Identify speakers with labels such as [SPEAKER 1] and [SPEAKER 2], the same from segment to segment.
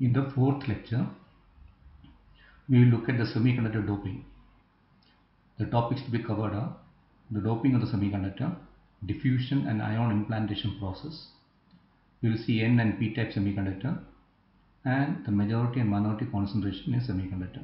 [SPEAKER 1] In the fourth lecture, we will look at the semiconductor doping. The topics to be covered are the doping of the semiconductor, diffusion and ion implantation process. We will see N and P type semiconductor and the majority and minority concentration in semiconductor.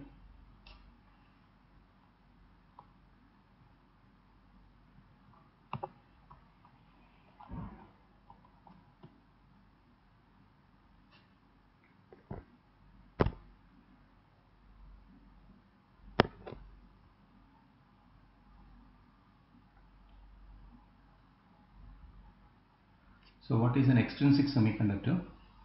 [SPEAKER 1] So what is an extrinsic semiconductor?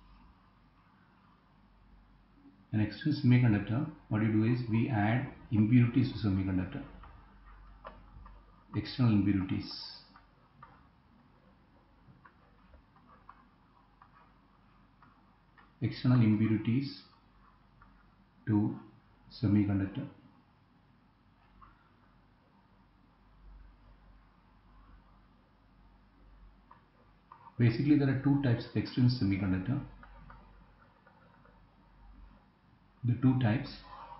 [SPEAKER 1] An extrinsic semiconductor, what you do is we add impurities to semiconductor. External impurities. External impurities to semiconductor. Basically, there are two types of extrinsic semiconductor. The two types.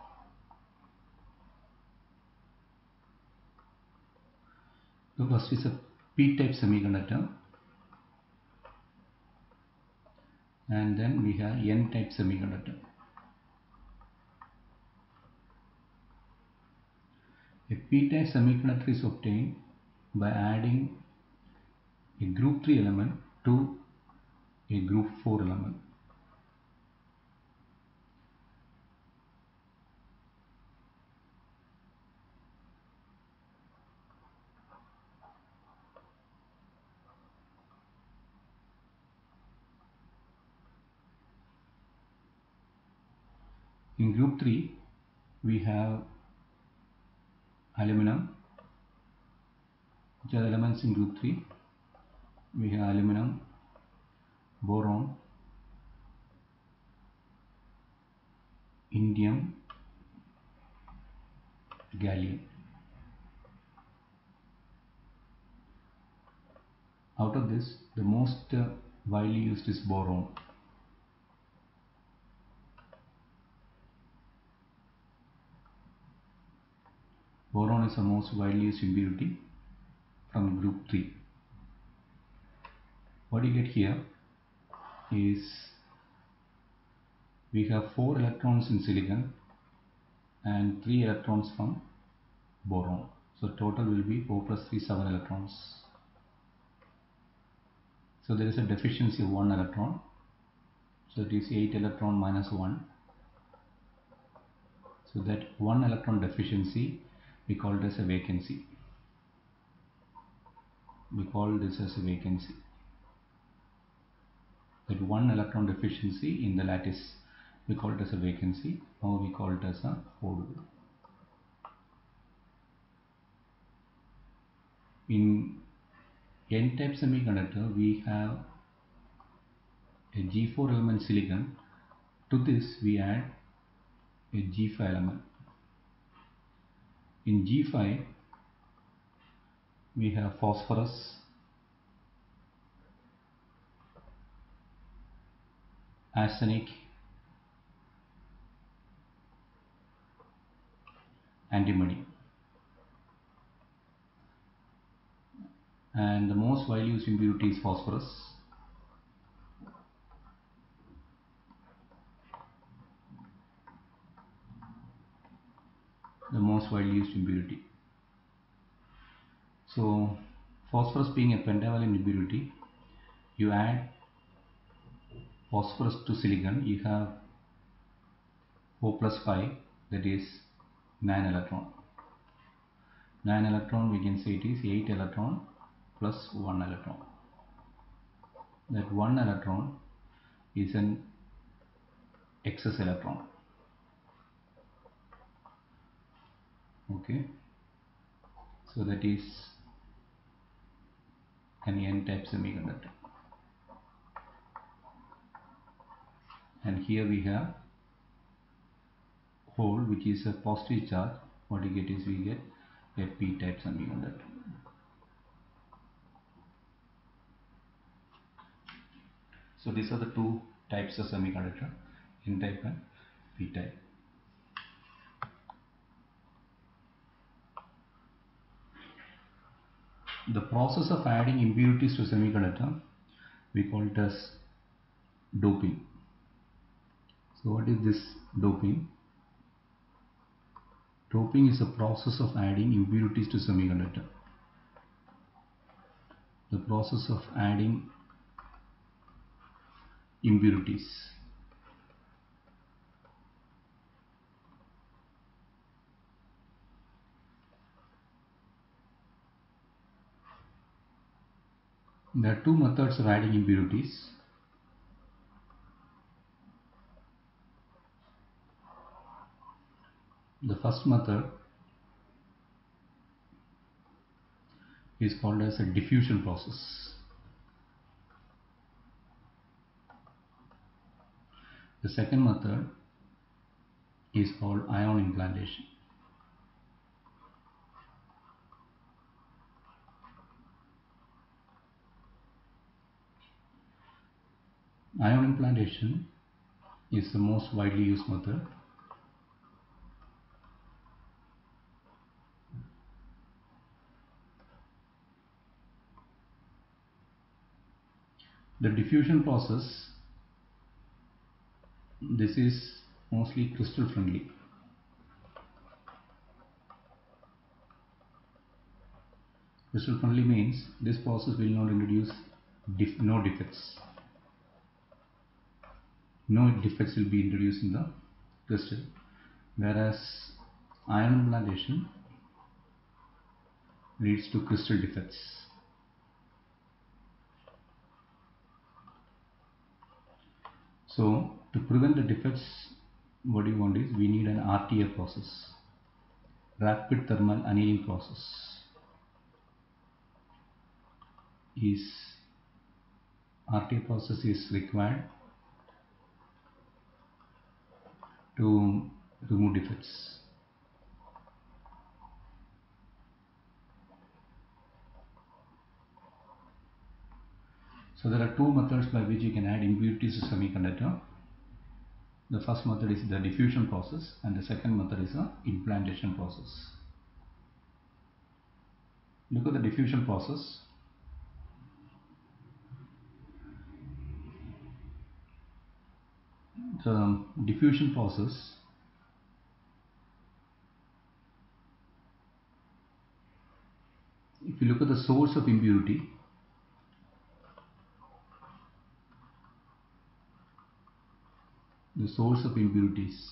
[SPEAKER 1] The first is a P-type semiconductor, and then we have N-type semiconductor. A P-type semiconductor is obtained by adding a group 3 element to a group 4 element. In group 3, we have aluminum. Which are the elements in group 3? We have aluminum, boron, indium, gallium. Out of this, the most widely used is boron. Boron is the most widely used impurity from group 3. What you get here is we have 4 electrons in silicon and 3 electrons from boron. So total will be 4 plus 3, 7 electrons. So there is a deficiency of 1 electron. So it is 8 electron minus 1. So that 1 electron deficiency we call it as a vacancy. We call this as a vacancy. That 1 electron deficiency in the lattice, we call it as a vacancy, or we call it as a hole. In N-type semiconductor, we have a G4 element silicon. To this we add a G5 element. In G5 we have phosphorus, arsenic, antimony, and the most widely used impurity is phosphorus. The most widely used impurity. So phosphorus being a pentavalent impurity, you add phosphorus to silicon, you have 4 plus 5, that is 9 electron. 9 electron, we can say it is 8 electron plus 1 electron. That 1 electron is an excess electron. Okay, so that is an N-type semiconductor. And here we have hole, which is a positive charge. What you get is we get a P-type semiconductor. So these are the two types of semiconductor. N-type and P-type. The process of adding impurities to semiconductor, we call it as doping. So what is this doping? Doping is a process of adding impurities to semiconductor. The process of adding impurities. There are two methods of adding impurities. The first method is called as a diffusion process. The second method is called ion implantation. Ion implantation is the most widely used method. The diffusion process, this is mostly crystal friendly. Crystal friendly means this process will not introduce no defects. No defects will be introduced in the crystal, whereas ion implantation leads to crystal defects. So to prevent the defects, what we want is we need an RTA process, rapid thermal annealing process. RTA process is required to remove defects. So there are two methods by which you can add impurities to semiconductor. The first method is the diffusion process and the second method is the implantation process. Look at the diffusion process. The diffusion process if you look at the source of impurity, the source of impurities,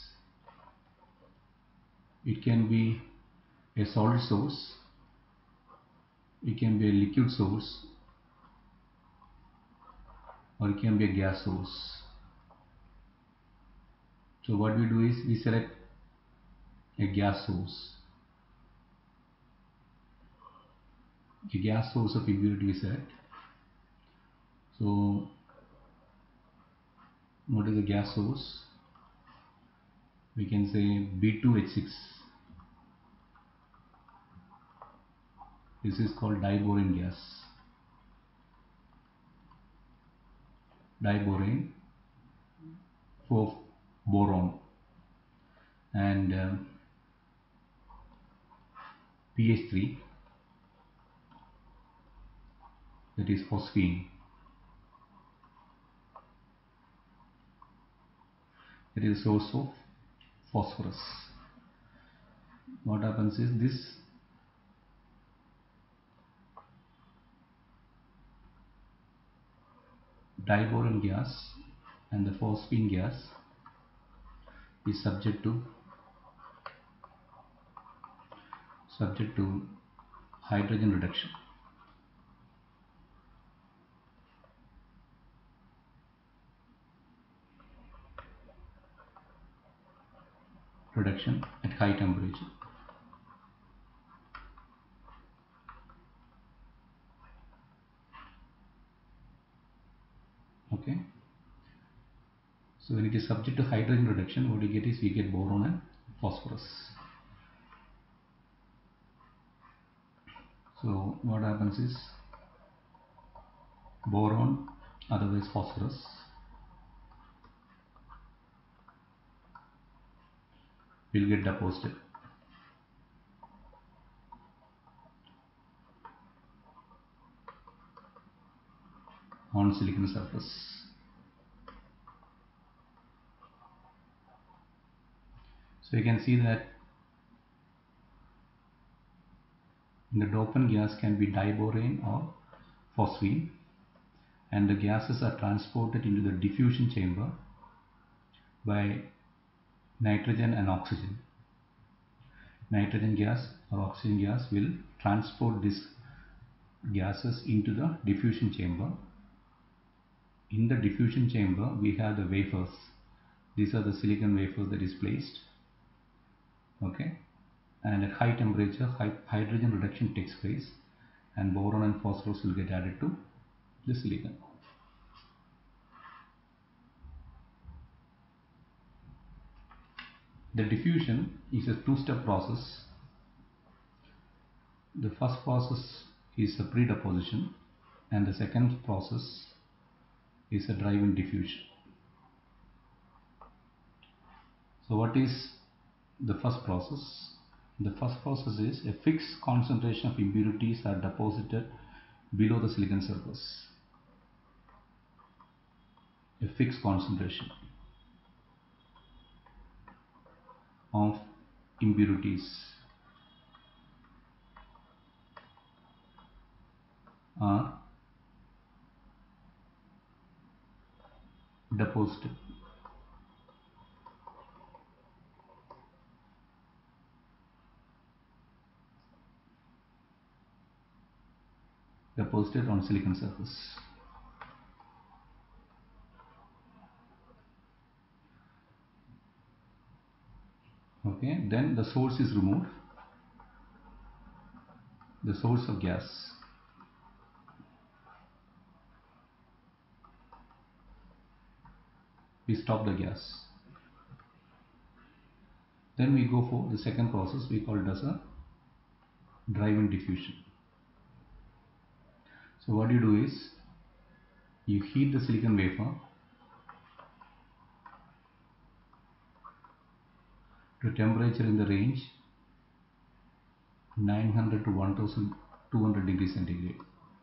[SPEAKER 1] it can be a solid source, it can be a liquid source, or it can be a gas source. So what we do is we select a gas source. A gas source of impurity we select. So what is a gas source? We can say B2H6. This is called diborane gas. Diborane for boron, and pH3, that is phosphine. It is a source of phosphorus. What happens is this diborane gas and the phosphine gas is subject to hydrogen reduction. At high temperature. Okay. So when it is subject to hydrogen reduction, what we get is we get boron and phosphorus. So what happens is boron, otherwise phosphorus, will get deposited on silicon surface. So you can see that the dopant gas can be diborane or phosphine, and the gases are transported into the diffusion chamber by nitrogen and oxygen. Nitrogen gas or oxygen gas will transport these gases into the diffusion chamber. In the diffusion chamber we have the wafers. These are the silicon wafers that is placed, okay, and at high temperature hydrogen reduction takes place and boron and phosphorus will get added to the silicon. The diffusion is a two-step process. The first process is a pre-deposition and the second process is a drive-in diffusion. So what is the first process? The first process is a fixed concentration of impurities are deposited below the silicon surface. A fixed concentration of impurities are deposited on silicon surface. Okay, then the source is removed, the source of gas. We stop the gas. Then we go for the second process, we call it as a drive-in diffusion. So what you do is you heat the silicon wafer to temperature in the range 900 to 1200 degrees centigrade.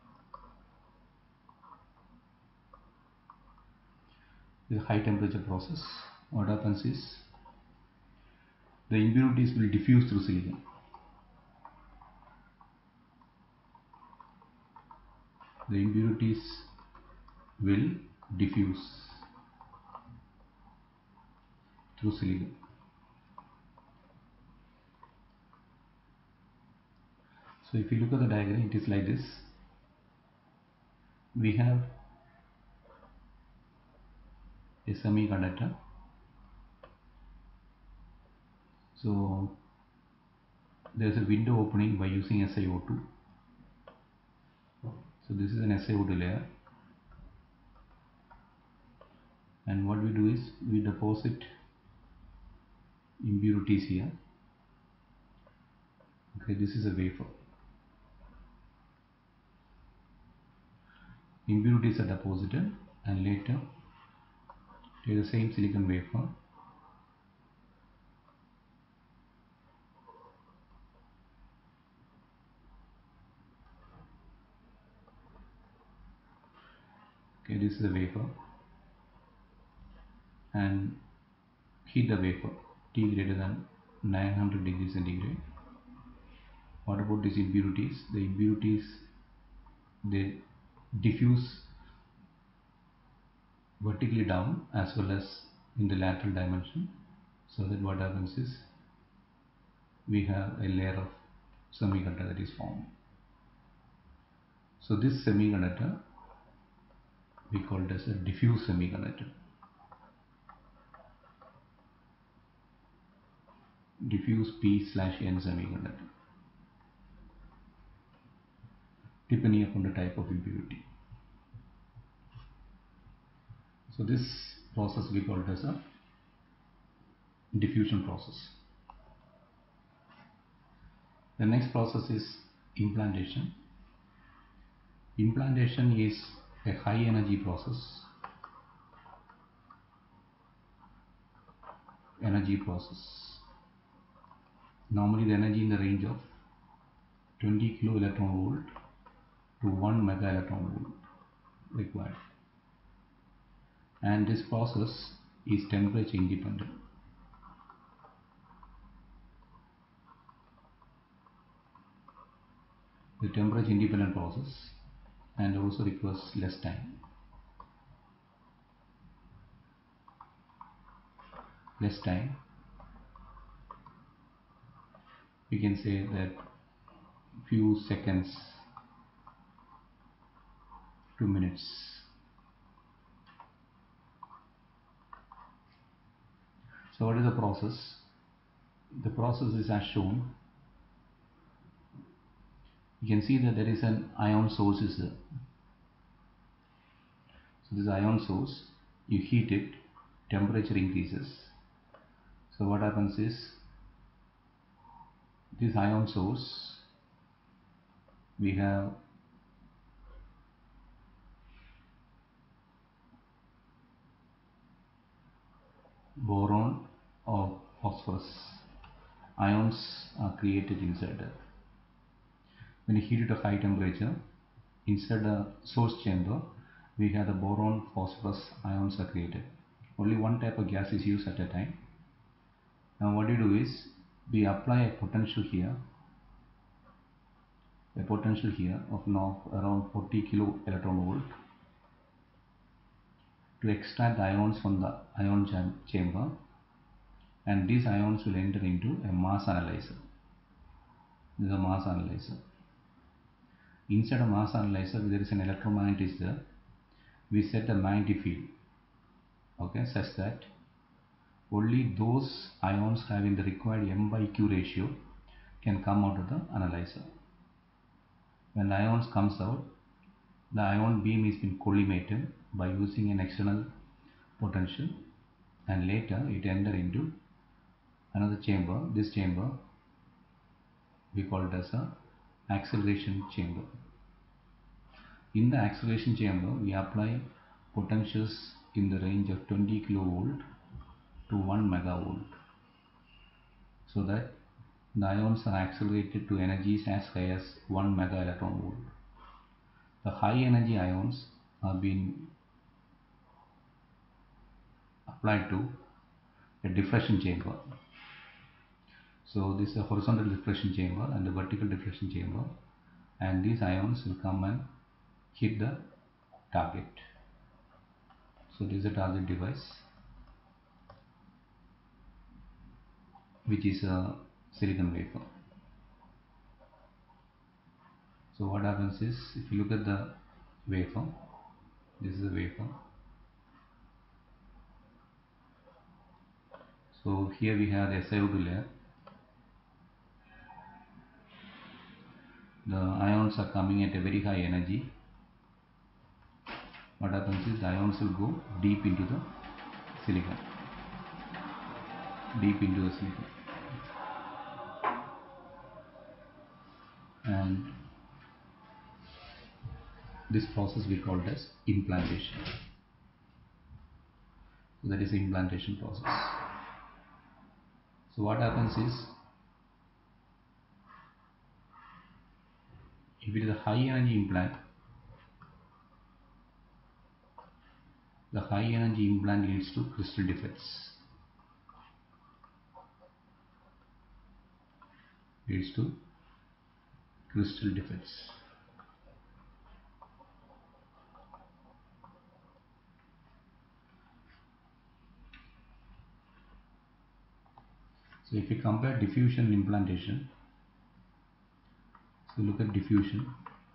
[SPEAKER 1] The high temperature process, what happens is the impurities will diffuse through silicon. The impurities will diffuse through silicon. So if you look at the diagram, it is like this. We have a semiconductor. So there is a window opening by using SiO2. So this is an SiO2 layer, and what we do is we deposit impurities here. Okay, this is a wafer. Impurities are deposited, and later take the same silicon wafer, okay, this is a wafer, and heat the wafer T greater than 900 degrees centigrade. What about these impurities? The impurities, they diffuse vertically down as well as in the lateral dimension, so that what happens is we have a layer of semiconductor that is formed. So this semiconductor we call it as a diffuse semiconductor. Diffuse P/N semiconductor, depending upon the type of impurity. So this process we call it as a diffusion process. The next process is implantation. Implantation is a high energy process. Normally the energy in the range of 20 kilo electron volt to 1 mega electron volt required, and this process is temperature independent. The temperature independent process and also requires less time. We can say that few seconds to minutes. So what is the process? The process is as shown. You can see that there is an ion source is there. So this ion source, you heat it, temperature increases. So what happens is, this ion source, we have boron or phosphorus. Ions are created inside that. When you heat it at high temperature, inside the source chamber, we have the boron phosphorus ions are created. Only one type of gas is used at a time. Now what you do is, we apply a potential here of now around 40 kilo electron volt to extract the ions from the ion chamber, and these ions will enter into a mass analyzer. This is a mass analyzer. Inside a mass analyzer, there is an electromagnet is there. We set the magnetic field, okay, such that only those ions having the required M by Q ratio can come out of the analyzer. When the ions comes out, the ion beam is been collimated by using an external potential, and later it enter into another chamber. This chamber we call it as a acceleration chamber. In the acceleration chamber, we apply potentials in the range of 20 kilovolt to 1 megavolt, so that the ions are accelerated to energies as high as 1 mega electron volt. The high energy ions are being applied to a diffraction chamber. So this is a horizontal diffraction chamber and a vertical diffraction chamber, and these ions will come and hit the target. So this is a target device, which is a silicon wafer. So what happens is, if you look at the wafer, this is a wafer. So here we have the SiO2 layer. The ions are coming at a very high energy. What happens is, the ions will go deep into the silicon. And this process we call it as implantation. So that is the implantation process. So what happens is, if it is a high energy implant, the high energy implant leads to crystal defects. So if you compare diffusion and implantation, so look at diffusion,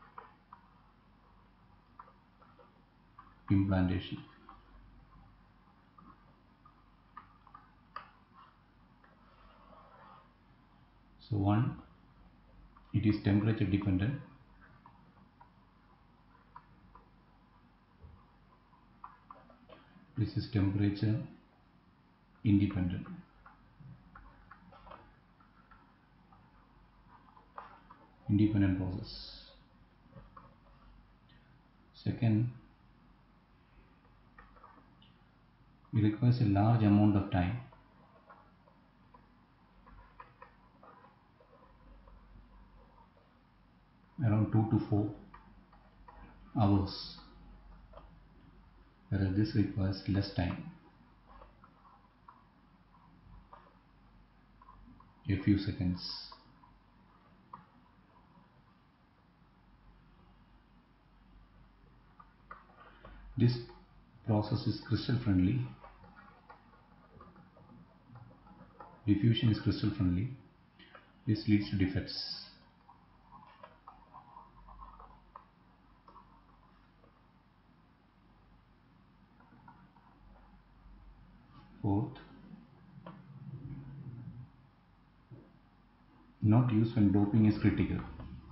[SPEAKER 1] implantation. So one, it is temperature dependent. This is temperature independent. Process. Second, it requires a large amount of time around 2 to 4 hours, whereas this requires less time, a few seconds. This process is crystal friendly. Diffusion is crystal friendly. This leads to defects. Fourth, not used when doping is critical.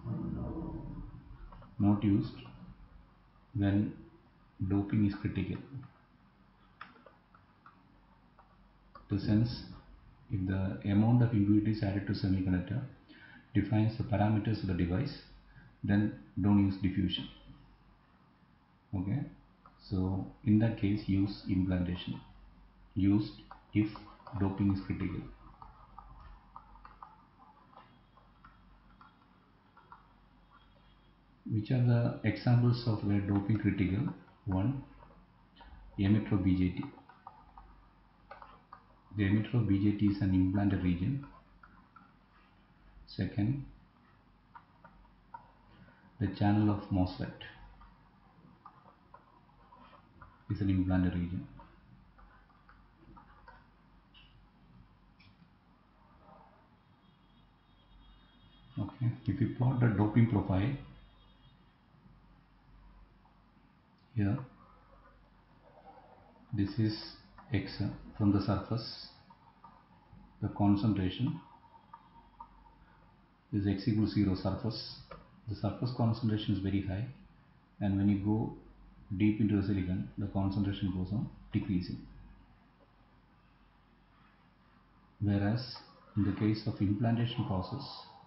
[SPEAKER 1] Not used when doping is critical. The sense, if the amount of impurities added to semiconductor defines the parameters of the device, then don't use diffusion. Okay, so in that case use implantation, used if doping is critical. Which are the examples of where doping critical? One, emitter BJT. The emitter BJT is an implanted region. Second, the channel of MOSFET is an implanted region. Okay, if you plot the doping profile here, this is X from the surface, the concentration is X equals 0 surface. The surface concentration is very high, and when you go deep into the silicon, the concentration goes on decreasing. Whereas in the case of implantation process,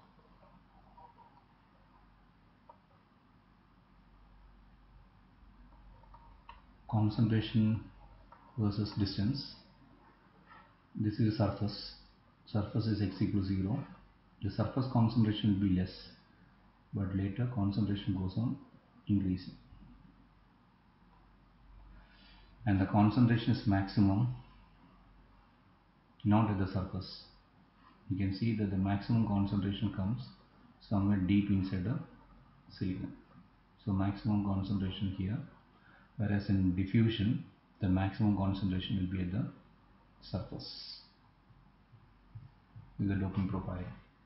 [SPEAKER 1] concentration versus distance, this is a surface is X equals 0, the surface concentration will be less, but later concentration goes on increasing, and the concentration is maximum not at the surface. You can see that the maximum concentration comes somewhere deep inside the silicon, so maximum concentration here, whereas in diffusion the maximum concentration will be at the surface with the doping profile.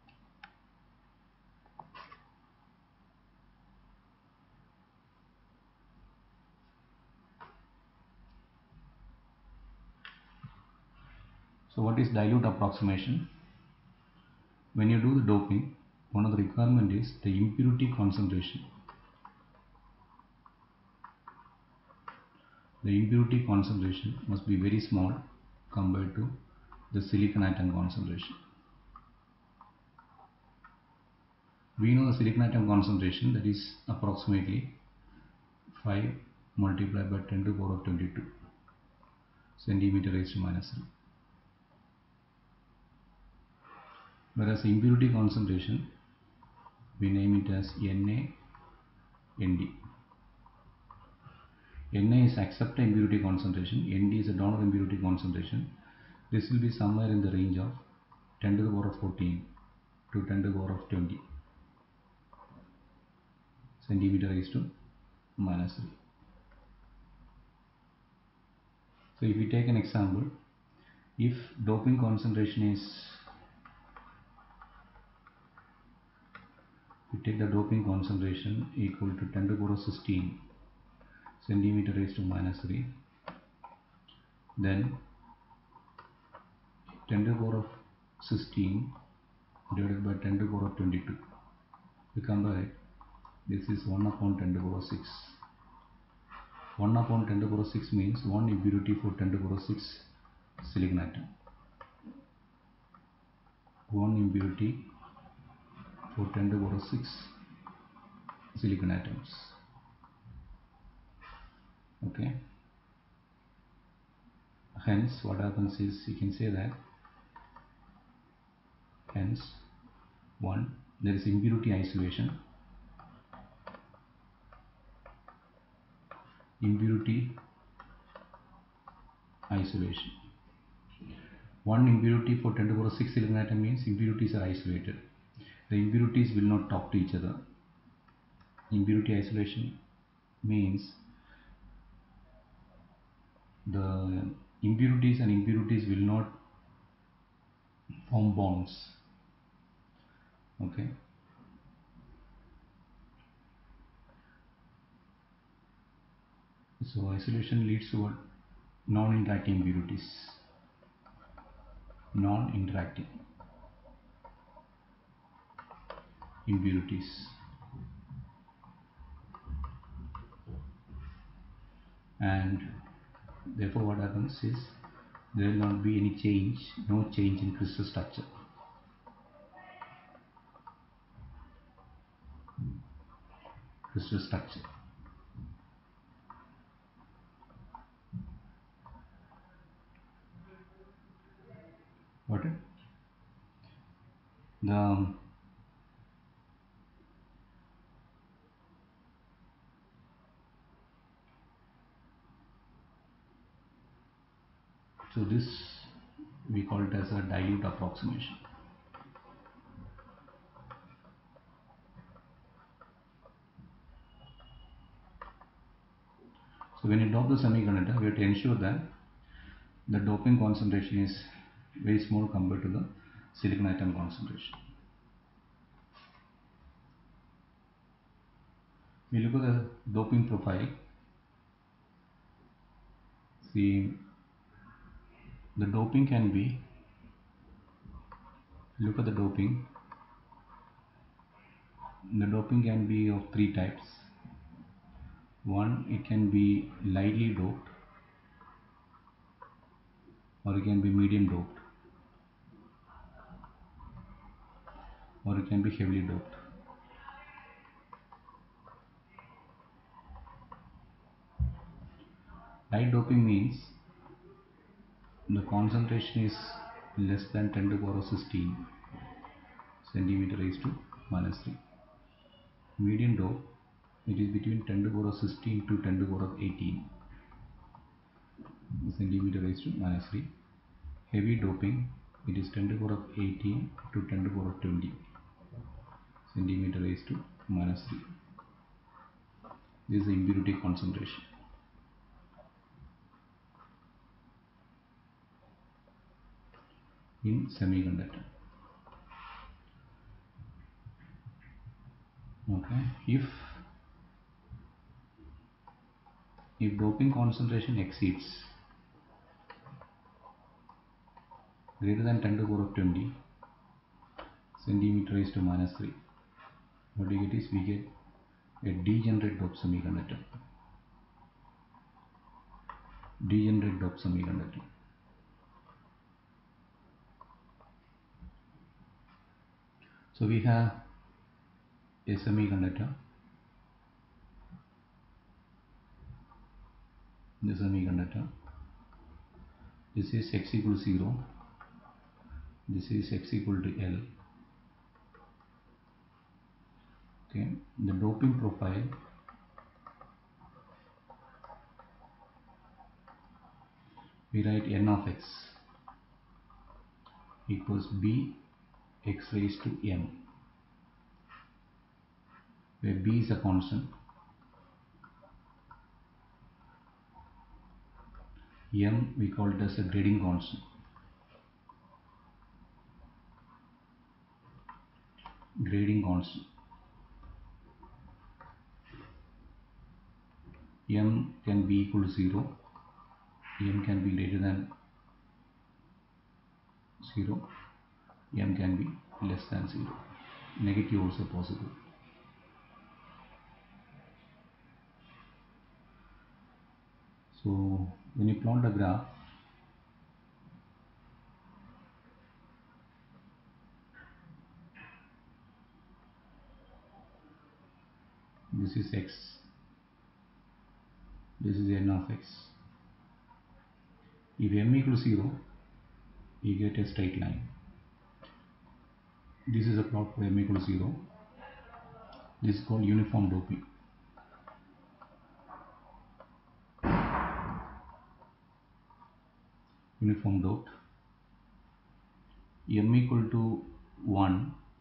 [SPEAKER 1] So what is dilute approximation? When you do the doping, one of the requirement is the impurity concentration. The impurity concentration must be very small compared to the silicon atom concentration. We know the silicon atom concentration, that is approximately 5 multiplied by 10 to the power of 22 centimeter raised to minus 3. Whereas impurity concentration, we name it as Na, Nd. Na is acceptor impurity concentration, Nd is a donor impurity concentration. This will be somewhere in the range of 10 to the power of 14 to 10 to the power of 20 centimeter raised to minus 3. So if we take an example, if doping concentration is, we take the doping concentration equal to 10 to the power of 16 centimeter raised to minus 3, then 10 to the power of 16 divided by 10 to the power of 22. We compare it, this is 1 upon 10 to the power of 6. 1 upon 10 to the power of 6 means 1 impurity for 10 to the power of 6 silicon atom. 1 impurity for 10 to the power of 6 silicon atoms. Okay. Hence, what happens is, you can say that, hence, 1, there is impurity isolation. impurity isolation. One impurity for 10 to the power 6 silicon atom means impurities are isolated. The impurities will not talk to each other. Impurity isolation means the impurities and impurities will not form bonds. Okay. So isolation leads to what? Non-interacting impurities. Non-interacting impurities. And therefore what happens is there will not be any change, no change in crystal structure. Crystal structure. Got it? So this we call it as a dilute approximation. So when you dope the semiconductor, we have to ensure that the doping concentration is very small compared to the silicon atom concentration. We look at the doping profile. See, the doping can be, look at the doping. The doping can be of three types. One, it can be lightly doped, or it can be medium doped, or it can be heavily doped. Light doping means the concentration is less than 10 to the power 16 centimeter raised to minus 3. Medium dope, it is between 10 to the power 16 to 10 to the power 18 centimeter raised to minus 3. Heavy doping, it is 10 to the power 18 to 10 to the power 20 centimeter raised to minus 3. This is the impurity concentration. In semiconductor. Okay, if doping concentration exceeds greater than 10 to the power 20 centimeter raised to minus 3, what we get is we get a degenerate doped semiconductor. Degenerate doped semiconductor. So we have a semiconductor. The semiconductor. This is x equal to 0. This is x equal to L. Okay. The doping profile we write n of x equals b x raised to m, where b is a constant, m we call it as a grading constant. Grading constant. M can be equal to 0, m can be greater than 0, m can be less than 0. Negative also possible. So when you plot the graph, this is x, this is n of x. If m equals 0, you get a straight line. This is a plot for m equals 0. This is called uniform doping. uniform doped, M equal to 1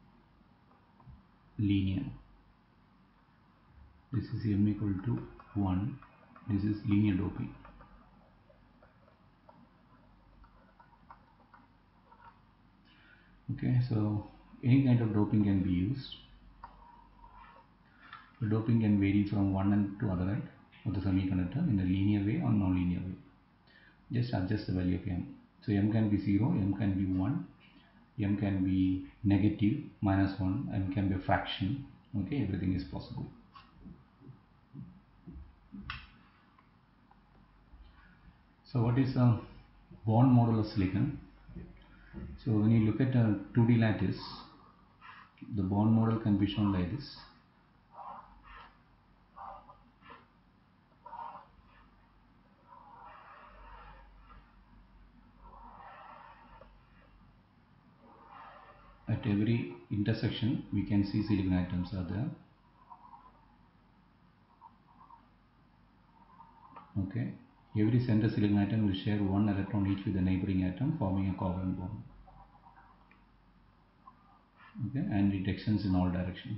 [SPEAKER 1] linear. This is M equal to 1. This is linear doping. Okay, so any kind of doping can be used. The doping can vary from one end to other end of the semiconductor in a linear way or non-linear way. Just adjust the value of M. So M can be 0, M can be 1, M can be negative, -1, M can be a fraction. Okay, everything is possible. So what is a Born model of silicon? So when you look at a 2D lattice, the Born model can be shown like this. At every intersection we can see silicon atoms are there. Okay, every center silicon atom will share one electron each with the neighboring atom, forming a covalent bond. Okay, and it extends in all directions.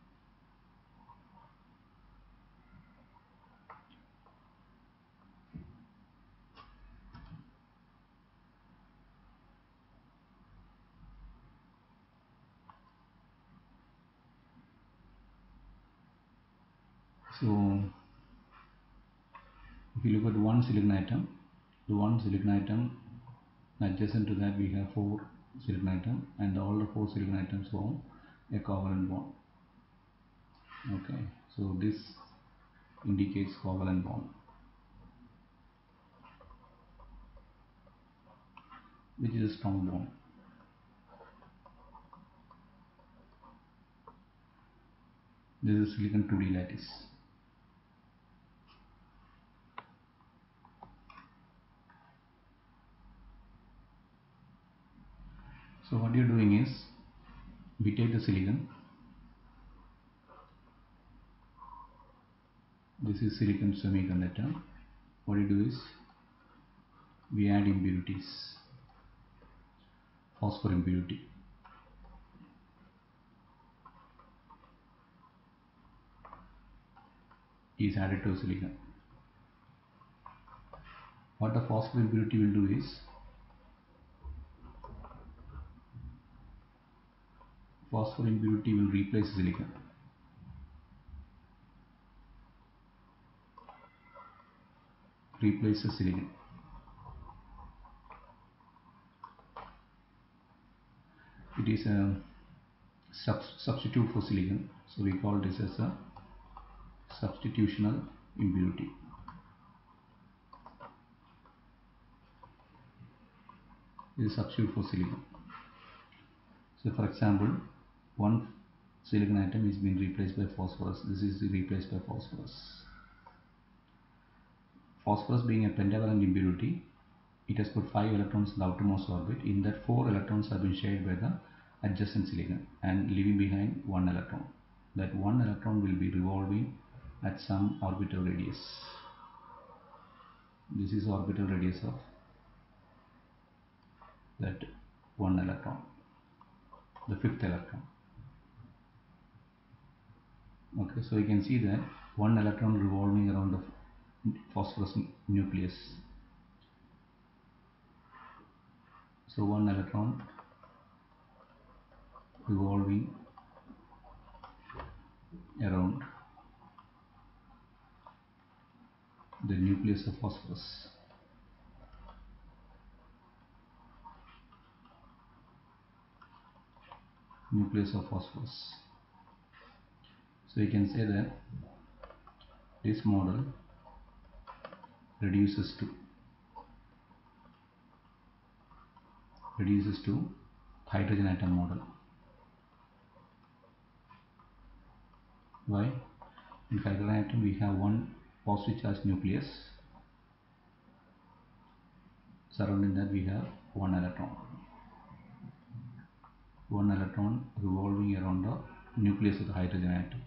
[SPEAKER 1] So if you look at one silicon atom, the one silicon atom, adjacent to that we have 4 silicon atoms, and all the 4 silicon atoms form a covalent bond. Okay, so this indicates covalent bond, which is a strong bond. This is silicon 2D lattice. So what you're doing is, we take the silicon, this is silicon semiconductor. What you do is, we add impurities. Phosphor impurity is added to silicon. What the phosphor impurity will do is, phosphor impurity will replace silicon. Replaces silicon. It is a substitute for silicon, so we call this as a substitutional impurity. This is substitute for silicon. So for example, one silicon atom is being replaced by phosphorus. This is replaced by phosphorus. Phosphorus being a pentavalent impurity, it has put 5 electrons in the outermost orbit. In that 4 electrons have been shared by the adjacent silicon and leaving behind 1 electron. That 1 electron will be revolving at some orbital radius. This is orbital radius of that 1 electron, the 5th electron. Okay, so you can see that 1 electron revolving around the phosphorus nucleus. So 1 electron revolving around the nucleus of phosphorus. Nucleus of phosphorus. So you can say that this model reduces to hydrogen atom model. Why? In hydrogen atom we have one positive charge nucleus. Surrounding that we have one electron. One electron revolving around the nucleus of the hydrogen atom.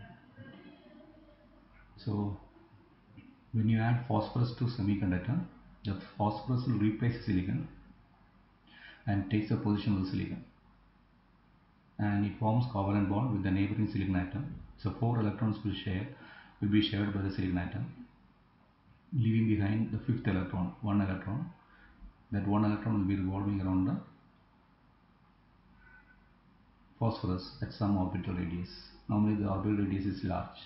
[SPEAKER 1] So when you add phosphorus to semiconductor, The phosphorus will replace the silicon and takes the position of the silicon, and it forms covalent bond with the neighboring silicon atom. So 4 electrons will be shared by the silicon atom, leaving behind the fifth electron, 1 electron. That 1 electron will be revolving around the phosphorus at some orbital radius. Normally the orbital radius is large.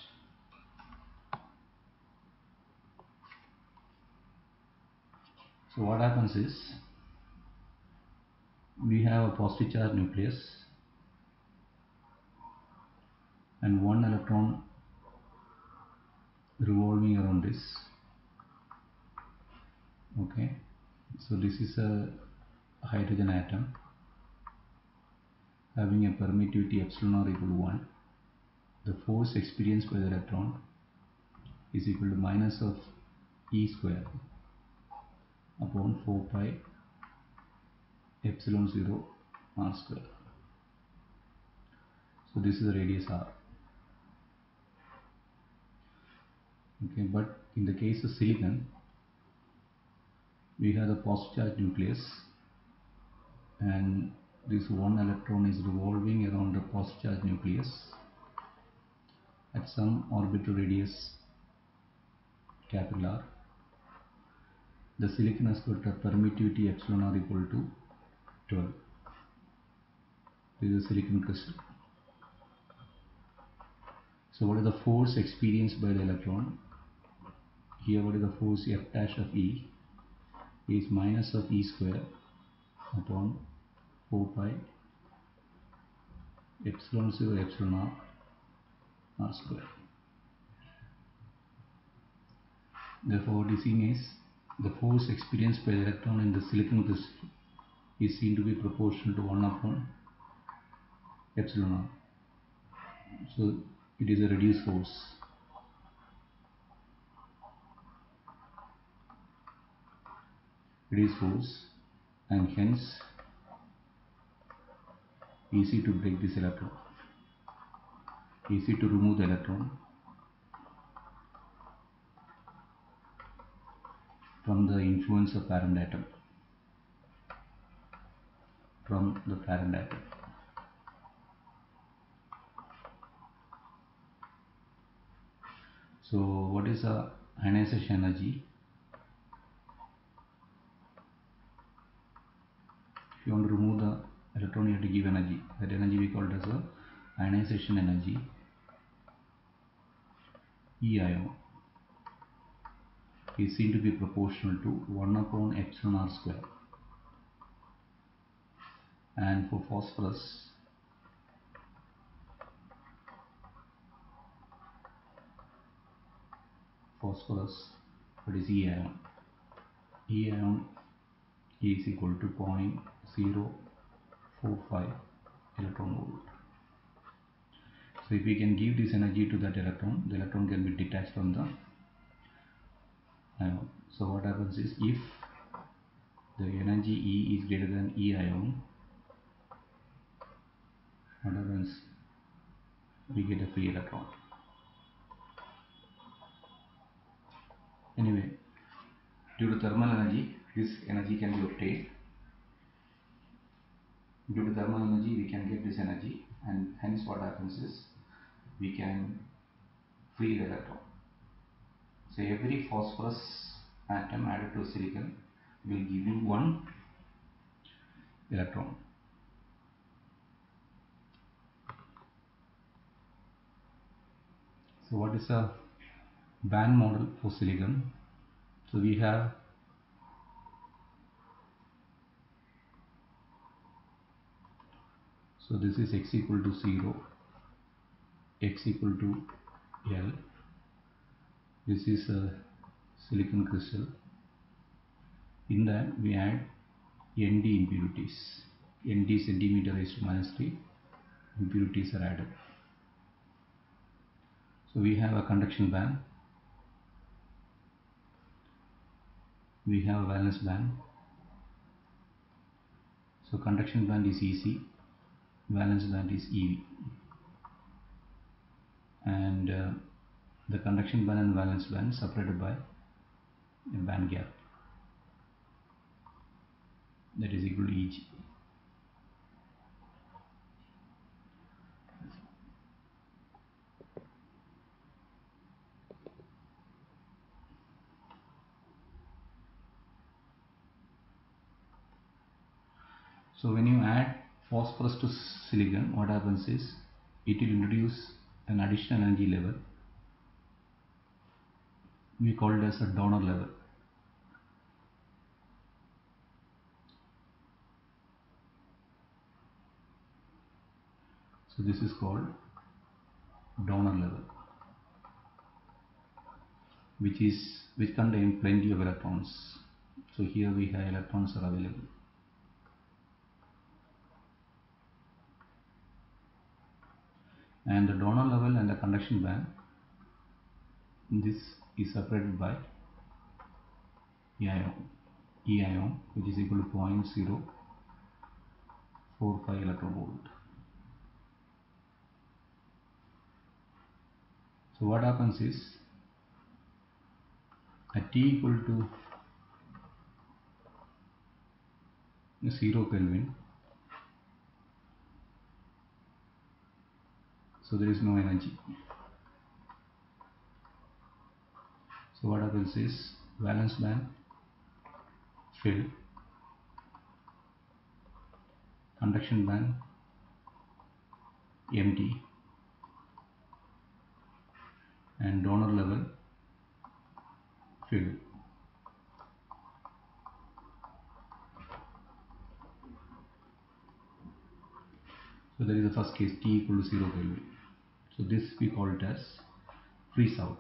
[SPEAKER 1] So what happens is, we have a positive charge nucleus and 1 electron revolving around this. Okay, so this is a hydrogen atom having a permittivity epsilon r equal to 1. The force experienced by the electron is equal to minus of E square upon 4 pi epsilon 0 r square. So this is the radius r. Okay, but in the case of silicon, we have the positive charge nucleus and this 1 electron is revolving around the positive charge nucleus at some orbital radius capital R. The silicon has got a permittivity epsilon r equal to 12. This is a silicon crystal. So what is the force experienced by the electron? Here what is the force F dash of E is minus of E square upon 4 pi epsilon 0 epsilon r square. Therefore what is seen is the force experienced by the electron in the silicon crystal is seen to be proportional to 1 upon epsilon r. So it is a reduced force. Reduced force, and hence easy to break this electron, easy to remove the electron from the influence of parent atom, from the parent atom. So what is the ionization energy? If you want to remove the electron, you have to give energy. That energy we call it as a ionization energy, E ion, is seen to be proportional to 1 upon epsilon r square. And for phosphorus, what is E ion? E ion is equal to 0.045 electron volt. So if we can give this energy to that electron, the electron can be detached from the ion. So what happens is, if the energy E is greater than E ion, what happens? We get a free electron. Anyway, due to thermal energy, this energy can be obtained. Due to thermal energy, we can get this energy, and hence what happens is, we can free the electron. So every phosphorus atom added to silicon will give you 1 electron. So what is a band model for silicon? So we have this is x equal to 0, x equal to L. This is a silicon crystal. In that we add Nd impurities. Nd centimeter raised to minus 3 impurities are added. So we have a conduction band, we have a valence band. So conduction band is Ec, valence band is Ev, and the conduction band and valence band separated by a band gap. that is equal to Eg. So when you add phosphorus to silicon, what happens is it will introduce an additional energy level. We call it as a donor level. So this is called donor level, which contain plenty of electrons. So here we have electrons are available. And the donor level and the conduction band, this is separated by E ion, which is equal to 0.045 electron volt. So what happens is at T equal to 0 Kelvin, so there is no energy. So what happens is valence band filled, conduction band empty, and donor level filled. So there is the first case, T equal to 0 Kelvin. So this we call it as freeze out.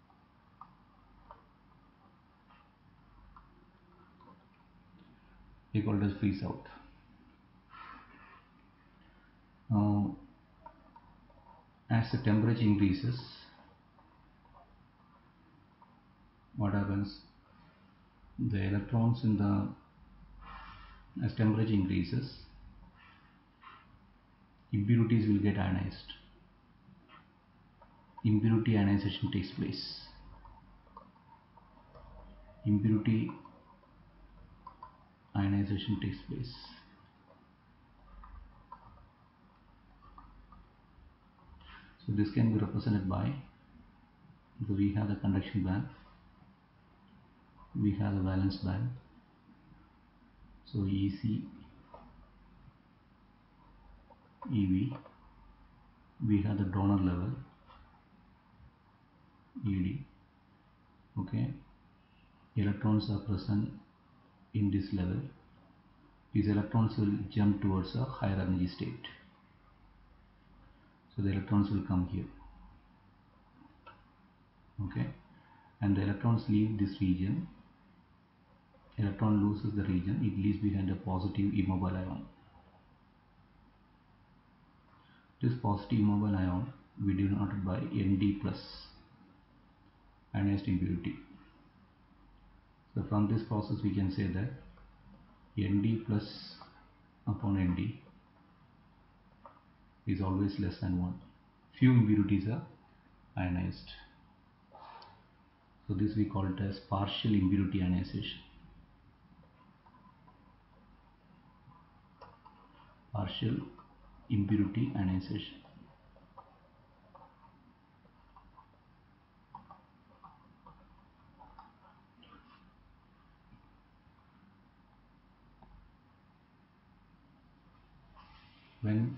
[SPEAKER 1] We call it as freeze out. Now, as the temperature increases, what happens? The electrons in the, as temperature increases, impurities will get ionized. Impurity ionization takes place. Impurity ionization takes place. So this can be represented by, so we have the conduction band, we have the valence band, so EC, EV, we have the donor level, ED. Okay, electrons are present in this level. These electrons will jump towards a higher energy state. So the electrons will come here. Okay, and the electrons leave this region. Electron loses the region, it leaves behind a positive immobile ion. This positive immobile ion we denoted by Nd plus, ionized impurity. So from this process we can say that Nd plus upon Nd is always less than 1. Few impurities are ionized. So this we call it as partial impurity ionization. Partial impurity ionization. When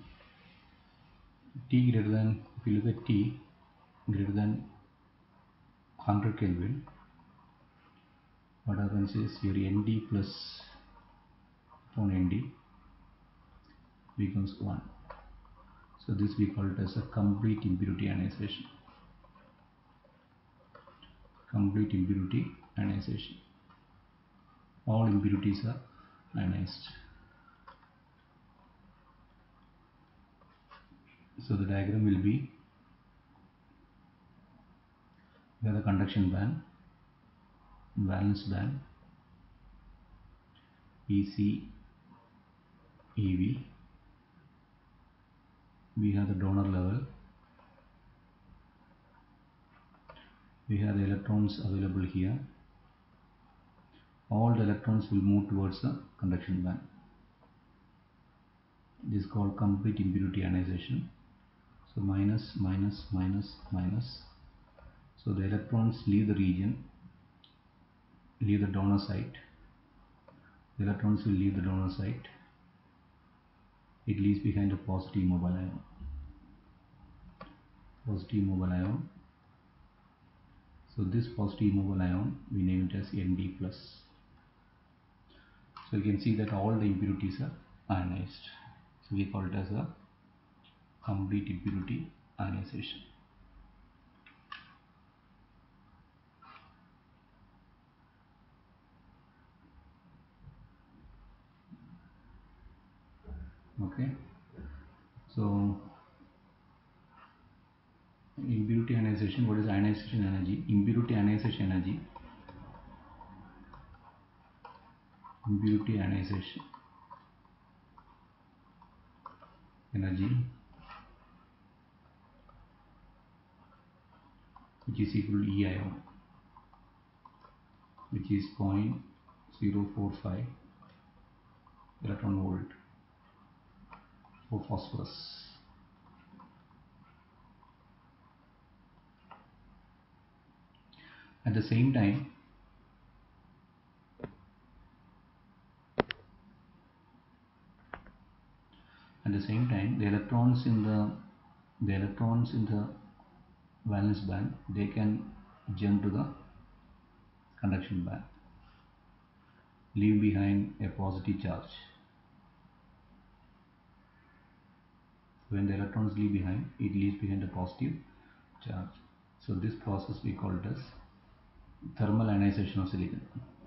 [SPEAKER 1] T greater than, if you look at T greater than 100 Kelvin, what happens is your Nd plus upon Nd becomes 1. So this we call it as a complete impurity ionization. Complete impurity ionization. All impurities are ionized. So the diagram will be, we have the conduction band, valence band, EC, EV, we have the donor level, we have the electrons available here, all the electrons will move towards the conduction band. This is called complete impurity ionization. So minus, minus, minus, minus. So the electrons leave the region, leave the donor site. The electrons will leave the donor site. It leaves behind a positive immobile ion. Positive immobile ion. So this positive immobile ion, we name it as Nd+. So you can see that all the impurities are ionized. So we call it as a complete impurity ionization. Okay. So impurity ionization, what is ionization energy? Impurity ionization energy. Impurity ionization energy, which is equal to E ion, which is 0.045 electron volt for phosphorus. At the same time, the electrons in the valence band, they can jump to the conduction band, leave behind a positive charge. When the electrons leave behind, it leaves behind a positive charge. So this process we call it as thermal ionization of silicon.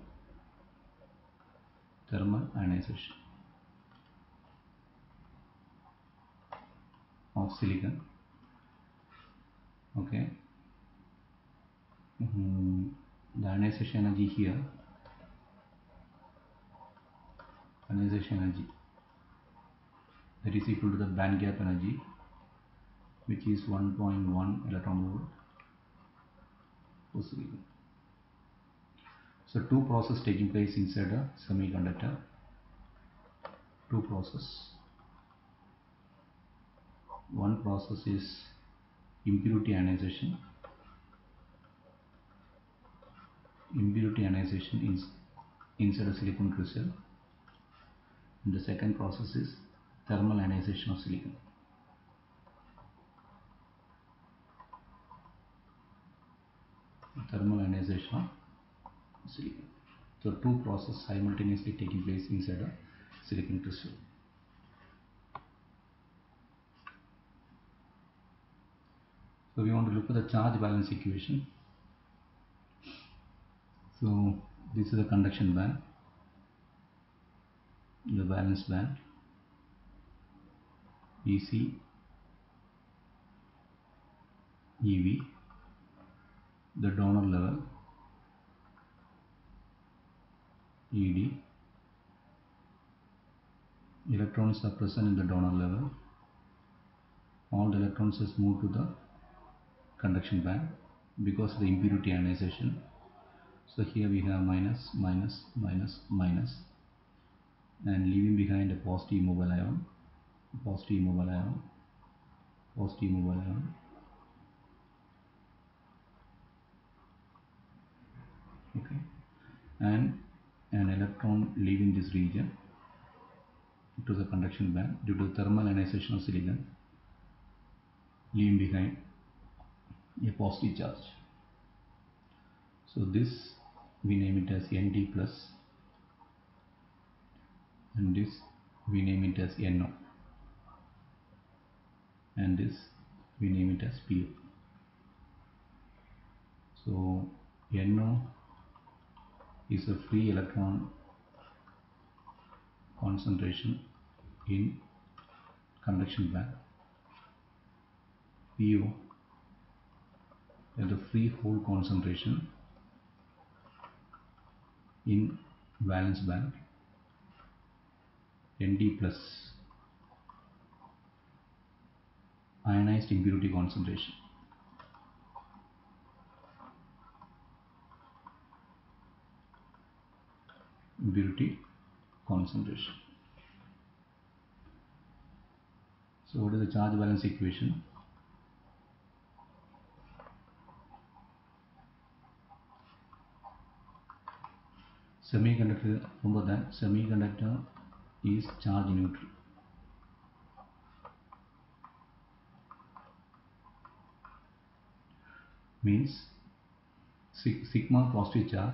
[SPEAKER 1] Thermal ionization of silicon. Okay. The ionization energy here, ionization energy, that is equal to the band gap energy, which is 1.1 electron volt for silicon. So two processes taking place inside a semiconductor. Two processes. One process is impurity ionization. Impurity ionization is inside a silicon crystal. And the second process is thermal ionization of silicon. Thermal ionization of silicon. So two processes simultaneously taking place inside a silicon crystal. So we want to look at the charge balance equation. So this is the conduction band, the valence band, EC, EV, the donor level, ED. Electrons are present in the donor level. All the electrons has moved to the conduction band because of the impurity ionization. So here we have minus, minus, minus, minus, and leaving behind a positive immobile ion, positive immobile ion, positive immobile ion. Okay, and an electron leaving this region to the conduction band due to thermal ionization of silicon, leaving behind a positive charge. So this we name it as Nd plus, and this we name it as No, and this we name it as Po. So No is a free electron concentration in conduction band. Po is the free hole concentration in valence band. Nd plus, ionized impurity concentration. impurity concentration. So what is the charge balance equation? Semiconductor, remember that semiconductor is charge neutral. Means sigma positive charge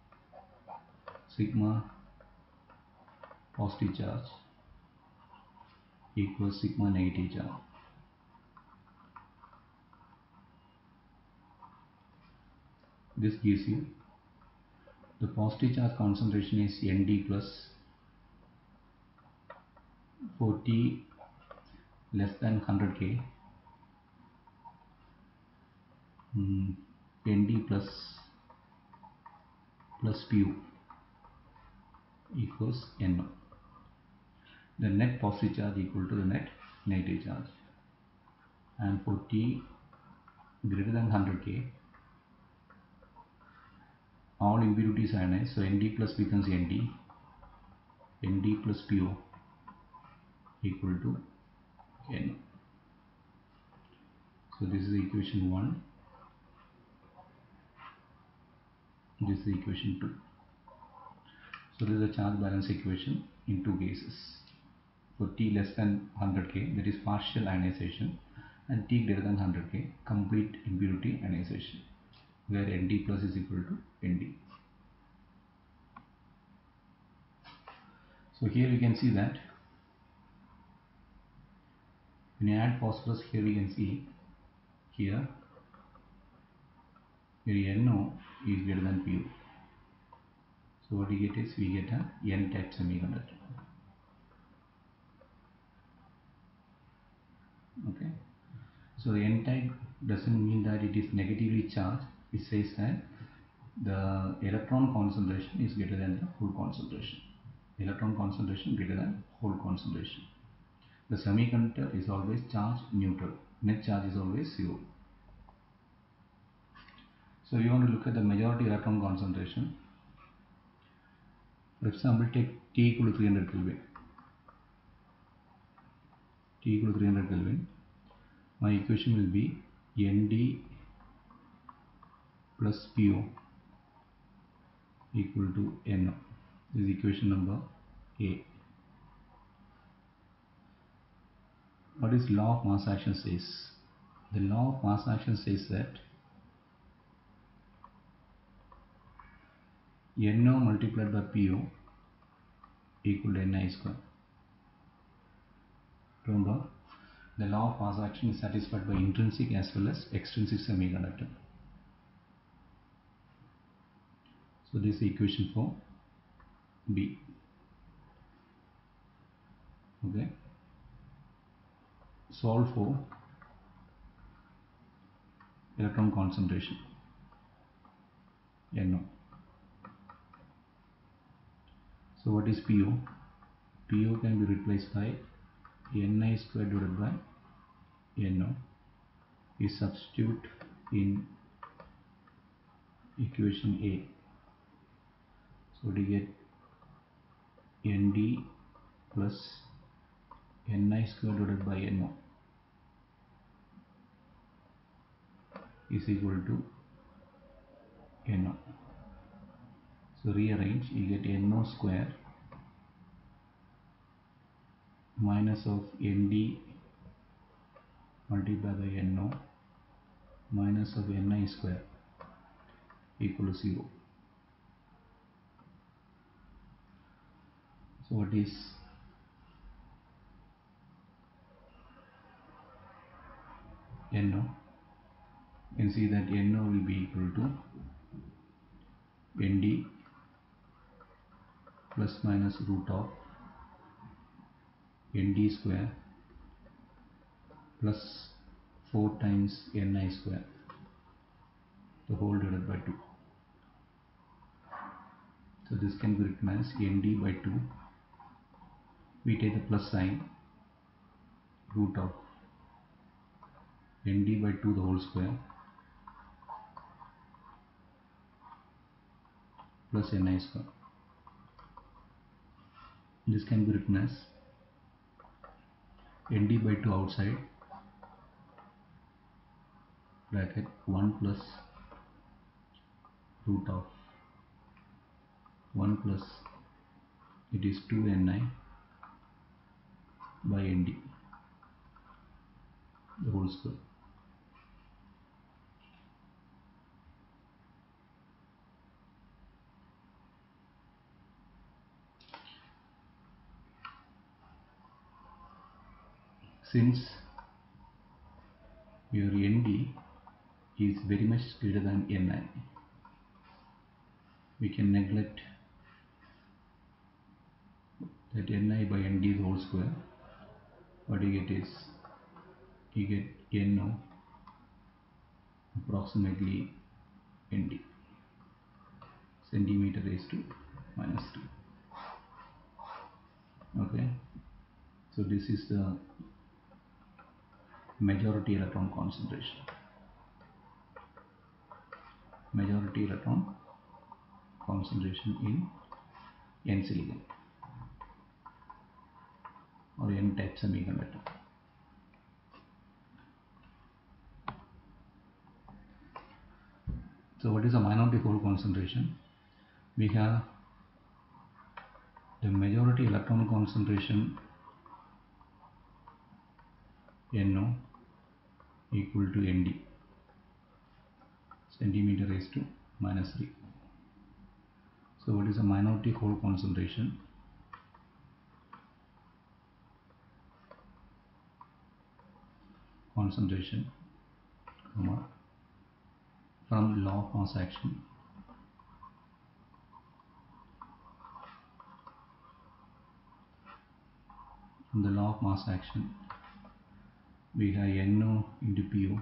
[SPEAKER 1] equals sigma negative charge. This gives you the positive charge concentration is Nd plus 40 less than 100 K, Nd plus Pu equals No. The net positive charge equal to the net negative charge, and 40 greater than 100 K, all impurities ionized, so Nd plus becomes Nd plus Pu equal to No. So this is equation 1, this is equation 2. So this is a charge balance equation in two cases. For T less than 100 K, that is partial ionization, and T greater than 100 K, complete impurity ionization, where Nd plus is equal to Nd. So here we can see that when you add phosphorus, here we can see here where NO is greater than Pu. So what we get is we get a N-type semiconductor. Okay. So the N-type doesn't mean that it is negatively charged. It says that the electron concentration is greater than the hole concentration. Electron concentration greater than hole concentration. The semiconductor is always charge neutral. Net charge is always 0. So we want to look at the majority electron concentration. For example, take T equal to 300 Kelvin. T equal to 300 Kelvin. My equation will be Nd plus Pu equal to No. This is equation number A. What is law of mass action says? The law of mass action says that No multiplied by Pu equal to Ni square. Remember, the law of mass action is satisfied by intrinsic as well as extrinsic semiconductor. So this is the equation for B. Okay. Solve for electron concentration No. So what is Pu? Pu can be replaced by Ni square divided by No. We substitute in equation A. So we get Nd plus Ni square divided by No is equal to No. So rearrange, you get No square minus of Nd multiplied by No minus of Ni square equal to 0. So what is No? You can see that No will be equal to Nd plus minus root of Nd square plus 4 times Ni square, the whole divided by 2. So this can be written as Nd by 2. We take the plus sign, root of Nd by 2 the whole square plus Ni square. This can be written as Nd by 2 outside bracket 1 plus root of 1 plus it is 2 Ni by Nd the whole square. Since your Nd is very much greater than Ni, we can neglect that Ni by Nd the whole square. What you get is, you get No approximately Nd, centimeter raised to minus 3. Okay, so this is the majority electron concentration. Majority electron concentration in N silicon or N type semiconductor. So what is the minority hole concentration? We have the majority electron concentration No equal to Nd, centimeter raised to minus 3. So what is the minority hole concentration? Concentration, from law of mass action from the law of mass action, we have No into Po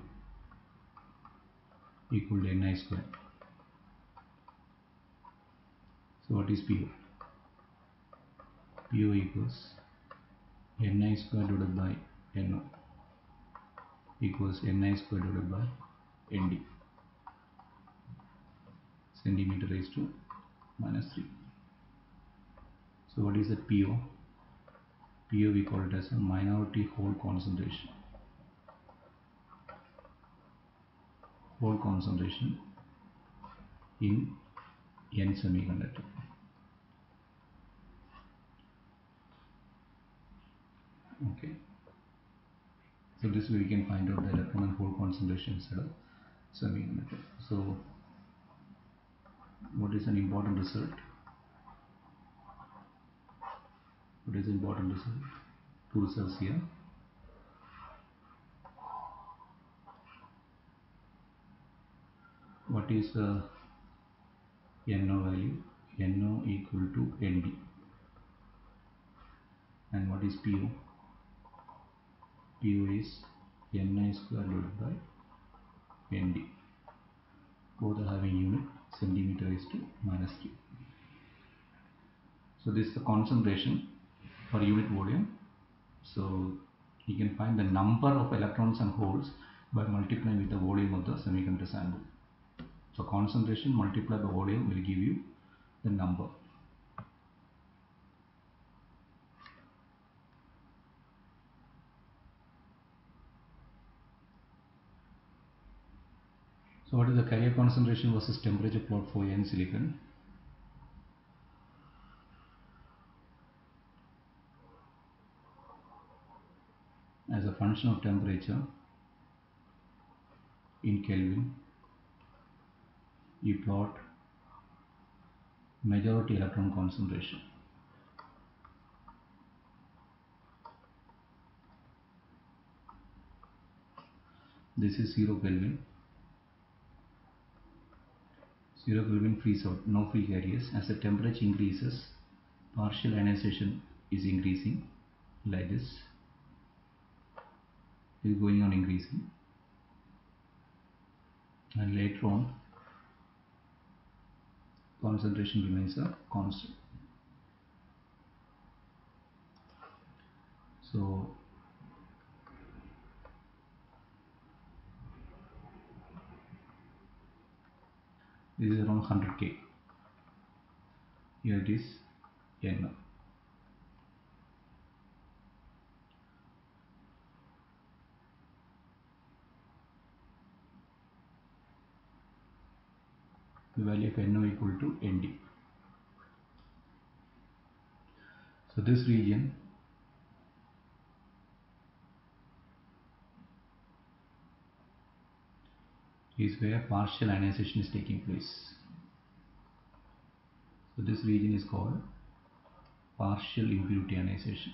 [SPEAKER 1] equal to Ni square. So what is Po? Po equals Ni square divided by No equals Ni square divided by Nd, centimeter raised to minus 3. So what is the Po? Po we call it as a minority hole concentration. Hole concentration in N semiconductor. Okay. So this way we can find out the electron and hole concentration inside a semiconductor. So what is an important result? What is the important result? Two results here. What is the No value? No equal to Nd. And what is Po? Po is Ni square divided by Nd. Both are having unit, centimeter raised to minus 3. So this is the concentration per unit volume. So you can find the number of electrons and holes by multiplying with the volume of the semiconductor sample. So concentration multiplied by volume will give you the number. So what is the carrier concentration versus temperature plot for N silicon? As a function of temperature in Kelvin, you plot majority electron concentration. This is 0 Kelvin. 0 Kelvin freeze out, no free carriers. As the temperature increases, partial ionization is increasing like this. It is going on increasing, and later on concentration remains a constant. So this is around 100 K. Here it is N. the value of NO equal to ND. So this region is where partial ionization is taking place. So this region is called partial impurity ionization.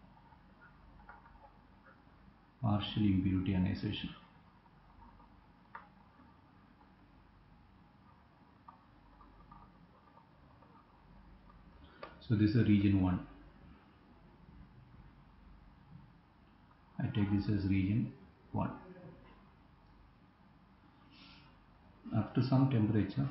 [SPEAKER 1] Partial impurity ionization. So this is region 1. I take this as region 1. Up to some temperature,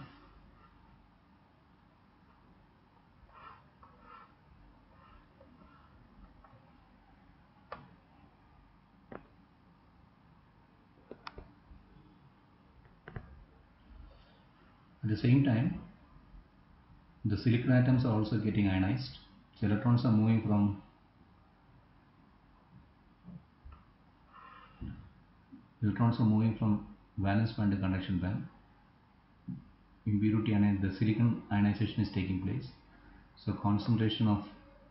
[SPEAKER 1] at the same time, the silicon atoms are also getting ionized. So electrons are moving from valence band to conduction band. Impurity and the silicon ionization is taking place. So concentration of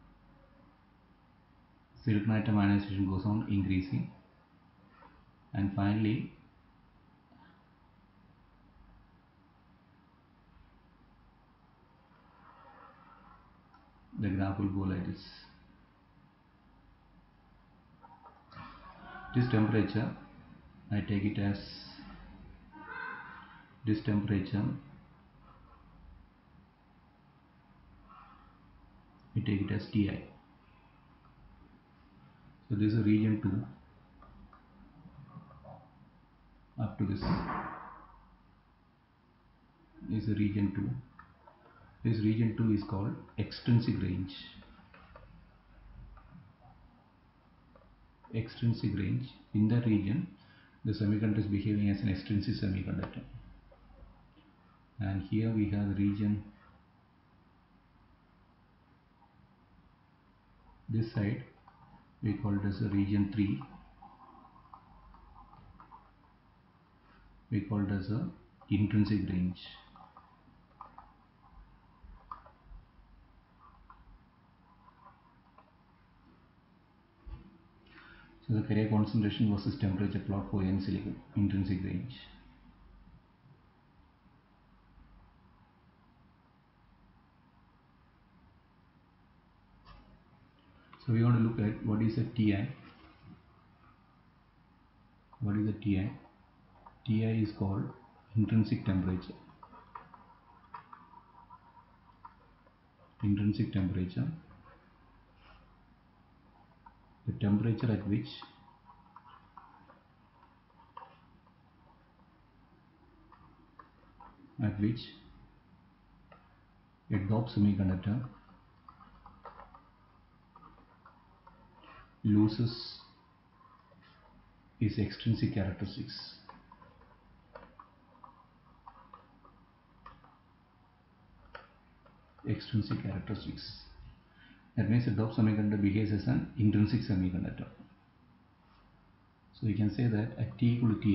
[SPEAKER 1] silicon atom ionization goes on increasing, and finally the graph will go like this. This temperature, I take it as this temperature, we take it as Ti. So this is region 2 up to this is region 2. This region 2 is called extrinsic range. Extrinsic range. In that region, the semiconductor is behaving as an extrinsic semiconductor. And here we have region, this side we call it as a region 3. We call it as a intrinsic range. So the carrier concentration versus temperature plot for N silicon, intrinsic range. So we want to look at what is a Ti. What is a Ti? Ti is called intrinsic temperature. Intrinsic temperature. The temperature at which a doped semiconductor loses its extrinsic characteristics. Extrinsic characteristics. That means a doped semiconductor behaves as an intrinsic semiconductor. So we can say that at T equal to Ti,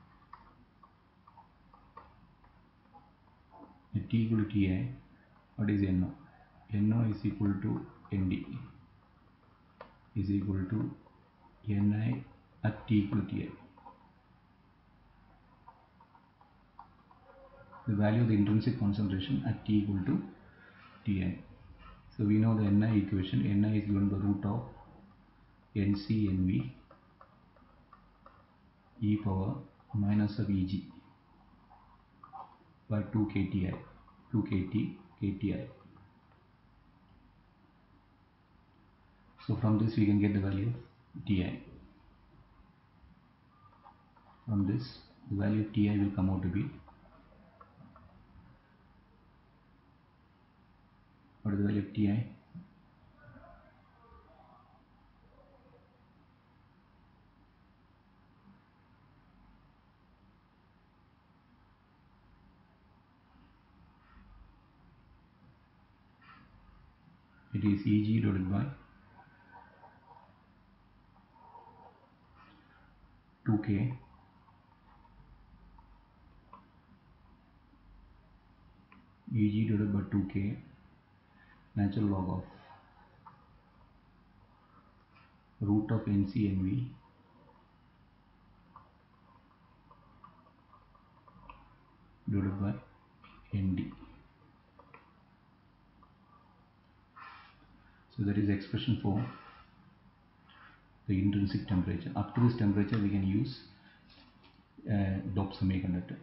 [SPEAKER 1] what is NO? NO is equal to ND is equal to Ni at T equal to Ti. The value of the intrinsic concentration at T equal to Ti. So we know the Ni equation. Ni is given by root of Nc Nv e power minus of Eg by 2 kTi, 2 kT kTi. So from this we can get the value of Ti. From this, the value of Ti will come out to be, what is the value of Ti? It is Eg divided by 2k Eg divided by 2k natural log of root of NCNV divided by ND. So that is the expression for the intrinsic temperature. Up to this temperature we can use a doped semiconductor.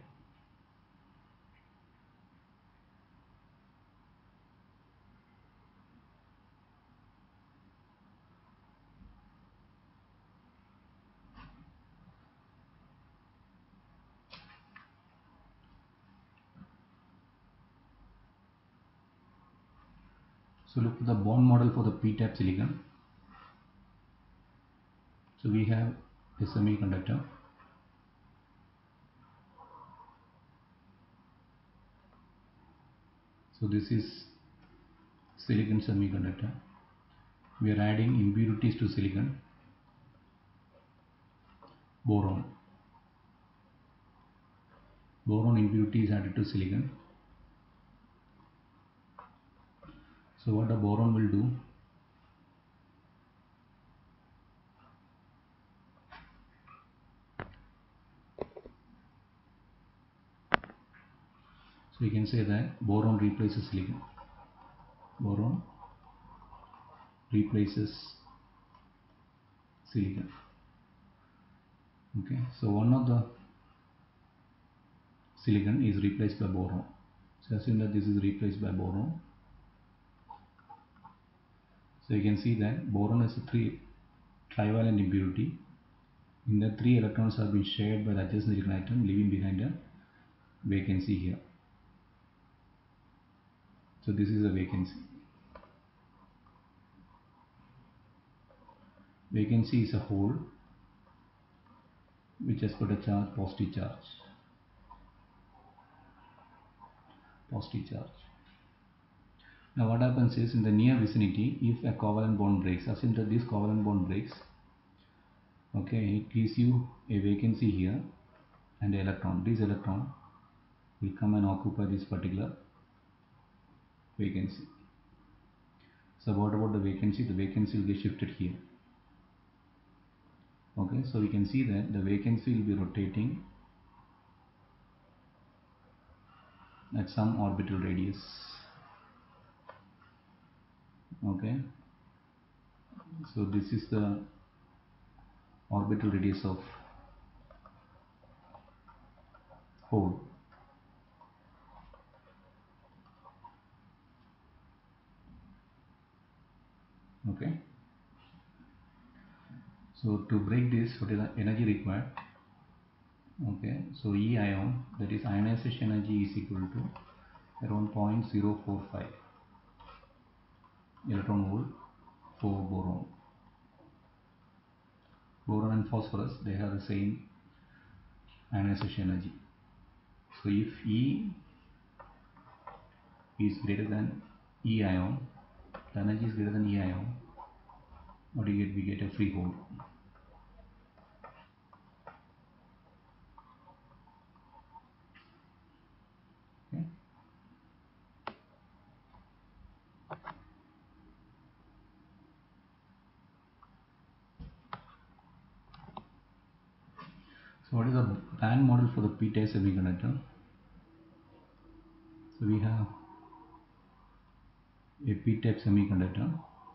[SPEAKER 1] So look at the bond model for the p-type silicon. So we have a semiconductor. So this is silicon semiconductor. We are adding impurities to silicon. Boron. Boron impurity is added to silicon. So what the boron will do? So you can say that boron replaces silicon. Boron replaces silicon. Okay, so one of the silicon is replaced by boron. So assume that this is replaced by boron. So you can see that boron has a 3 trivalent impurity. In the 3 electrons have been shared by the adjacent silicon atom, leaving behind a vacancy here. So this is a vacancy. Vacancy is a hole which has got a charge, positive charge. Positive charge. Now what happens is, in the near vicinity, if a covalent bond breaks, assume that this covalent bond breaks, okay, it gives you a vacancy here and an electron. This electron will come and occupy this particular vacancy. So what about the vacancy? The vacancy will get shifted here. Okay, so we can see that the vacancy will be rotating at some orbital radius. Okay, so this is the orbital radius of hole. Okay, so to break this, what is the energy required? Okay, so E ion, that is ionization energy, is equal to around 0.045 electron volt for boron. Boron and phosphorus, they have the same ionization energy. So if E is greater than E ion, the energy is greater than E ion, what do you get? We get a free hole. Okay. So what is the band model for the p-type semiconductor? So we have a p-type semiconductor,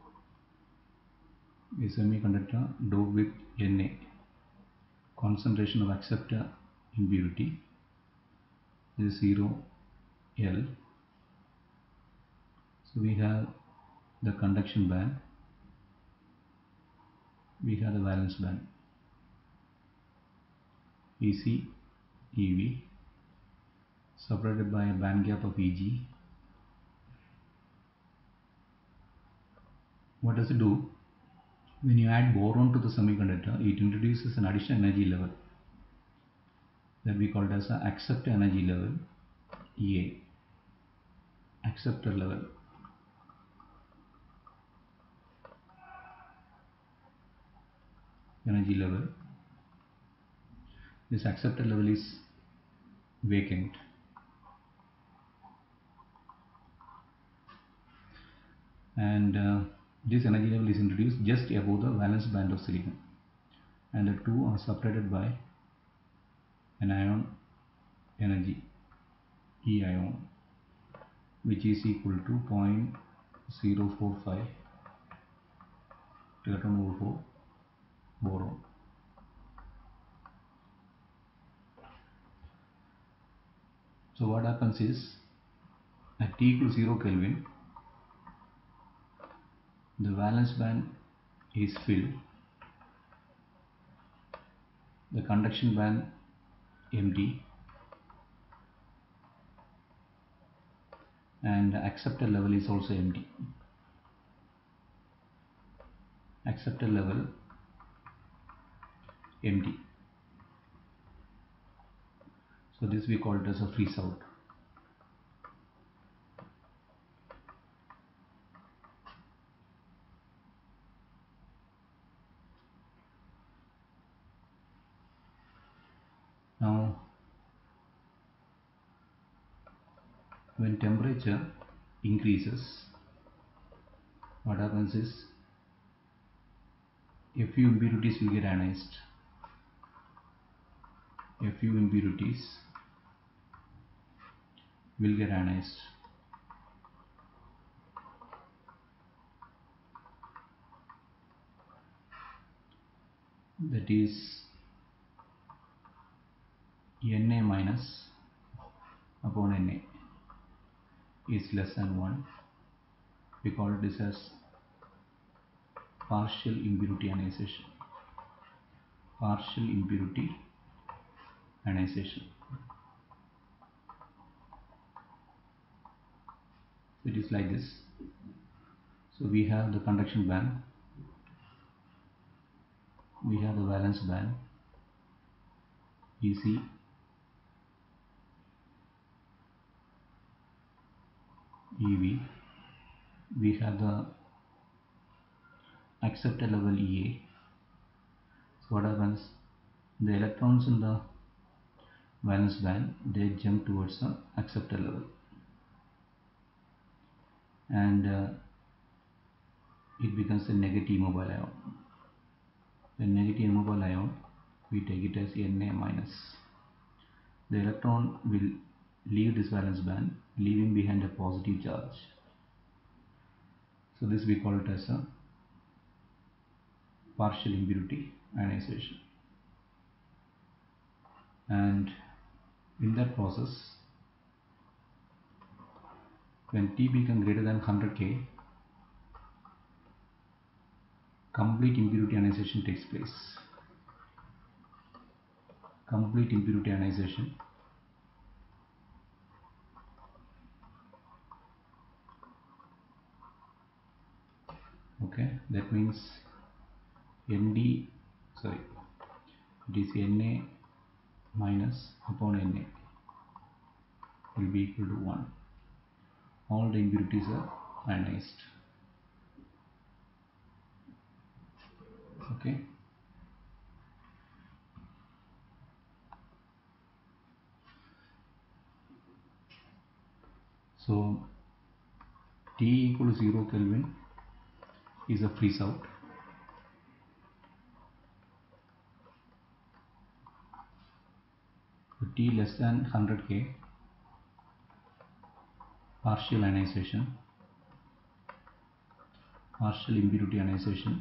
[SPEAKER 1] doped with Na, concentration of acceptor impurity is 0 L. So we have the conduction band, we have the valence band, EC, EV, separated by a band gap of Eg. What does it do? When you add boron to the semiconductor, it introduces an additional energy level that we call as an acceptor energy level, EA, acceptor level. Energy level. This acceptor level is vacant. and this energy level is introduced just above the valence band of silicon, and the two are separated by an ion energy E ion, which is equal to 0.045 electron volt for boron. So what happens is, at T equals 0 Kelvin, the valence band is filled, the conduction band empty, and the acceptor level is also empty. Acceptor level empty. So this we call it as a freeze out. Now when temperature increases, what happens is a few impurities will get ionized. A few impurities will get ionized. That is Na minus upon Na is less than 1. We call this as partial impurity ionization. Partial impurity ionization. It is like this. So we have the conduction band, we have the valence band EC, EV, we have the acceptor level EA. So what happens, the electrons in the valence band, they jump towards the acceptor level, and it becomes a negative immobile ion. The negative immobile ion, we take it as Na minus. The electron will leave this valence band, leaving behind a positive charge. So this we call it as a partial impurity ionization. And in that process, when T becomes greater than 100 K, complete impurity ionization takes place. Complete impurity ionization. Okay, that means it is Na minus upon Na will be equal to 1. All the impurities are ionized. Okay. So T equal to 0 Kelvin is a freeze out. T less than 100 K, partial ionization, partial impurity ionization.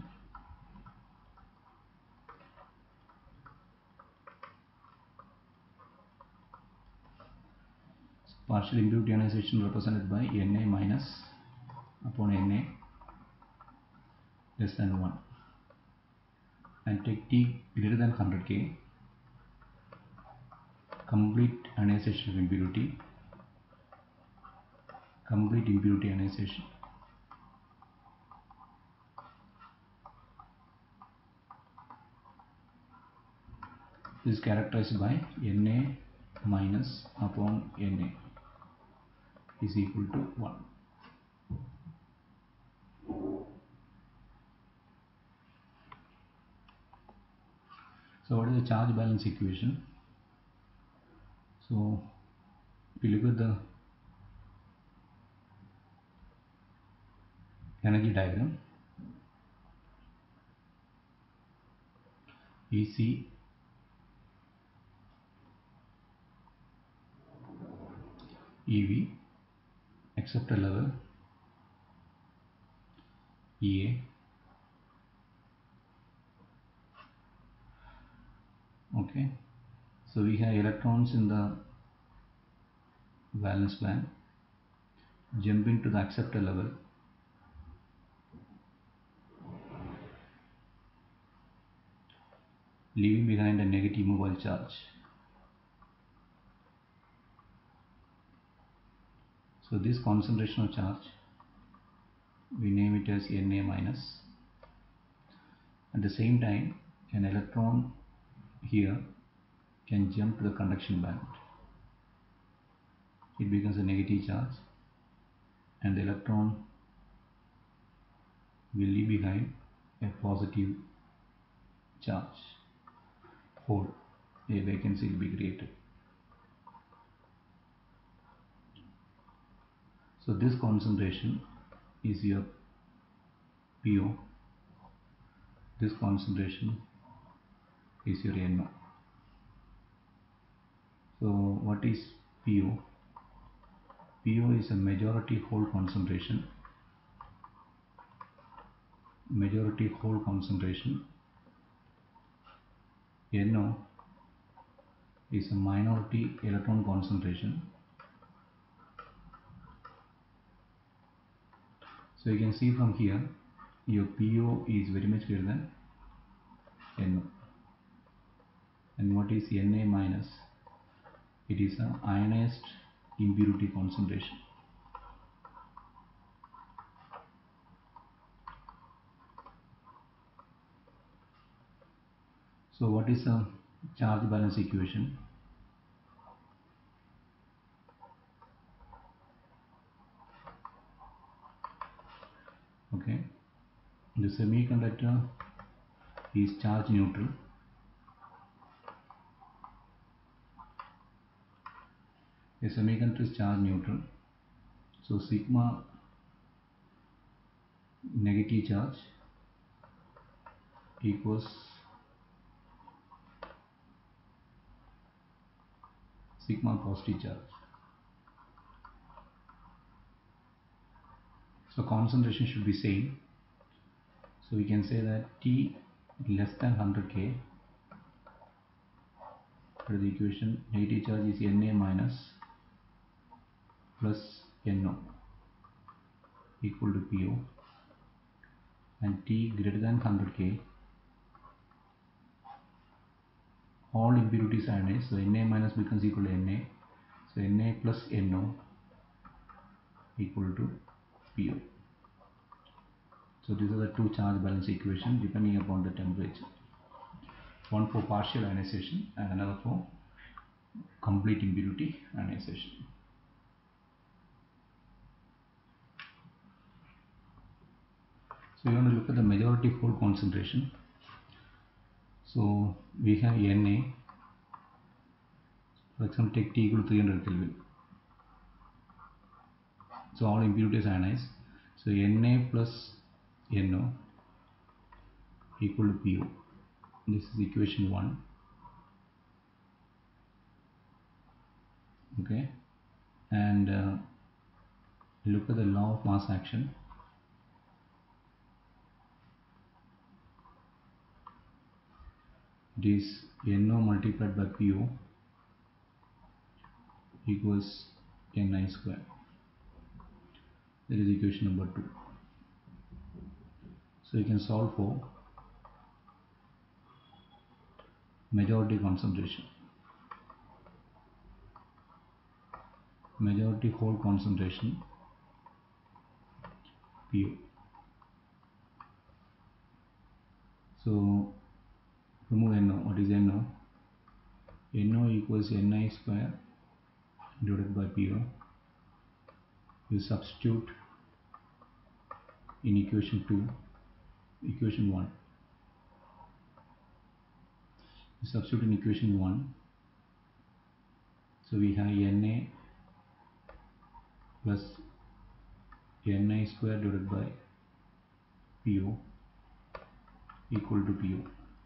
[SPEAKER 1] Partial impurity ionization represented by Na minus upon Na less than 1, and take T greater than 100 K, complete ionization of impurity, complete impurity ionization. This is characterized by Na minus upon Na is equal to 1. So what is the charge balance equation? So if you look at the energy diagram. EC EV, acceptor level EA. Okay, so we have electrons in the valence band jumping to the acceptor level, leaving behind a negative mobile charge. So this concentration of charge, we name it as Na minus. At the same time, an electron here can jump to the conduction band. It becomes a negative charge, and the electron will leave behind a positive charge hole. A vacancy will be created. So this concentration is your PO. This concentration is your NO. So what is PO? PO is a majority hole concentration. Majority hole concentration. NO is a minority electron concentration. So you can see from here, your PO is very much greater than NO. And what is Na minus? It is an ionized impurity concentration. So what is a charge balance equation? Okay, the semiconductor is charge neutral. A semiconductor is charge neutral. So sigma negative charge equals sigma positive charge. So concentration should be same. So we can say that T less than 100 K, for the equation negative charge is Na minus plus No equal to PO, and T greater than 100 K, all impurities are ionized, so Na minus becomes equal to Na, so Na plus No equal to PO. So these are the two charge balance equations depending upon the temperature. One for partial ionization and another for complete impurity ionization. So we want to look at the majority hole concentration. So we have Na, for example take T equal to 300 Kelvin. So all impurities ionized. So Na plus No equal to PO. This is equation 1. Okay, and look at the law of mass action. It is No multiplied by PO equals Ni square. That is equation number 2. So you can solve for majority concentration, majority hole concentration PO. So remove No. What is No? No equals Ni square divided by PO. You substitute in equation 2, equation 1. You substitute in equation 1. So we have Na plus Ni square divided by PO equal to PO.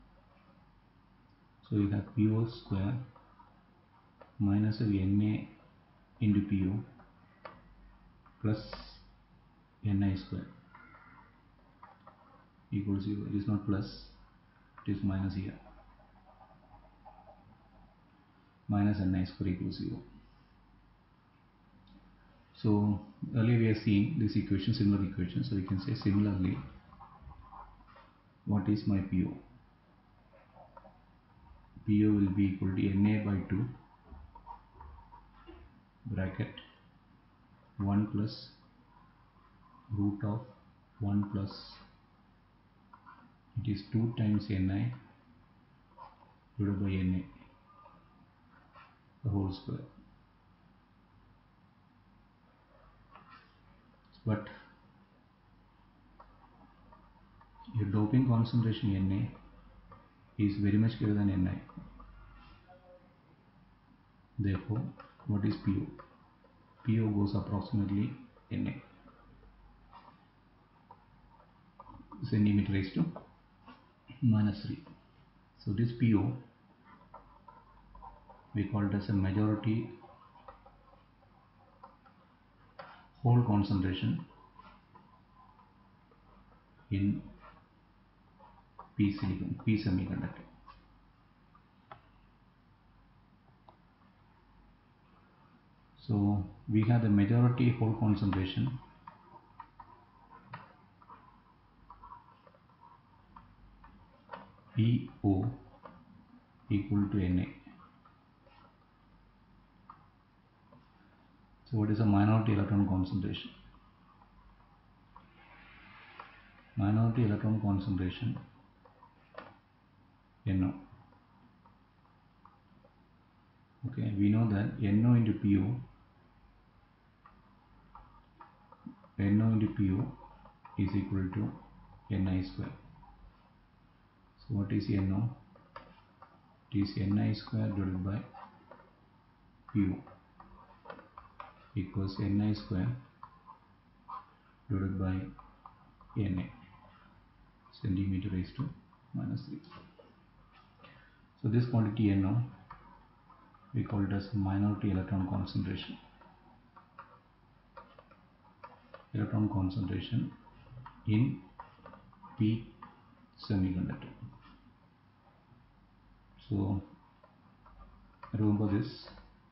[SPEAKER 1] So you have PO square minus of Na into PO plus Ni square equals 0. It is not plus, it is minus here. Minus Ni square equals 0. So earlier we have seen this equation, similar equation. So we can say similarly, what is my PO? PO will be equal to Na by 2 bracket 1 plus root of 1 plus, it is 2 times Ni divided by Na, the whole square. But your doping concentration Na is very much greater than Ni. Therefore, what is PO? PO goes approximately Na centimeter raised to minus 3. So this PO we call it as a majority hole concentration in P silicon, P semiconductor. So we have the majority hole concentration PO equal to Na. So what is a minority electron concentration? Minority electron concentration No. Okay, we know that No into PO is equal to Ni square. So what is No? It is Ni square divided by PO equals Ni square divided by Na centimeter raised to minus 3. So this quantity No we call it as minority electron concentration. Electron concentration in P semiconductor. So remember this.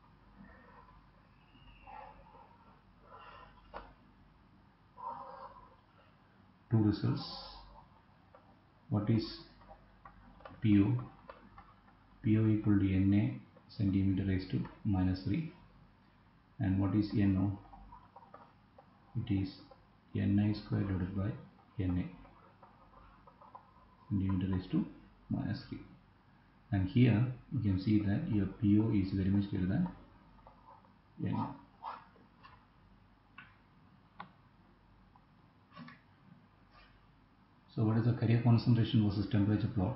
[SPEAKER 1] Two results. What is PO? PO equal to Na centimeter raised to minus 3. And what is No? It is Ni square divided by Na centimeter raised to minus 3. And here you can see that your PO is very much greater than Na. So what is the carrier concentration versus temperature plot?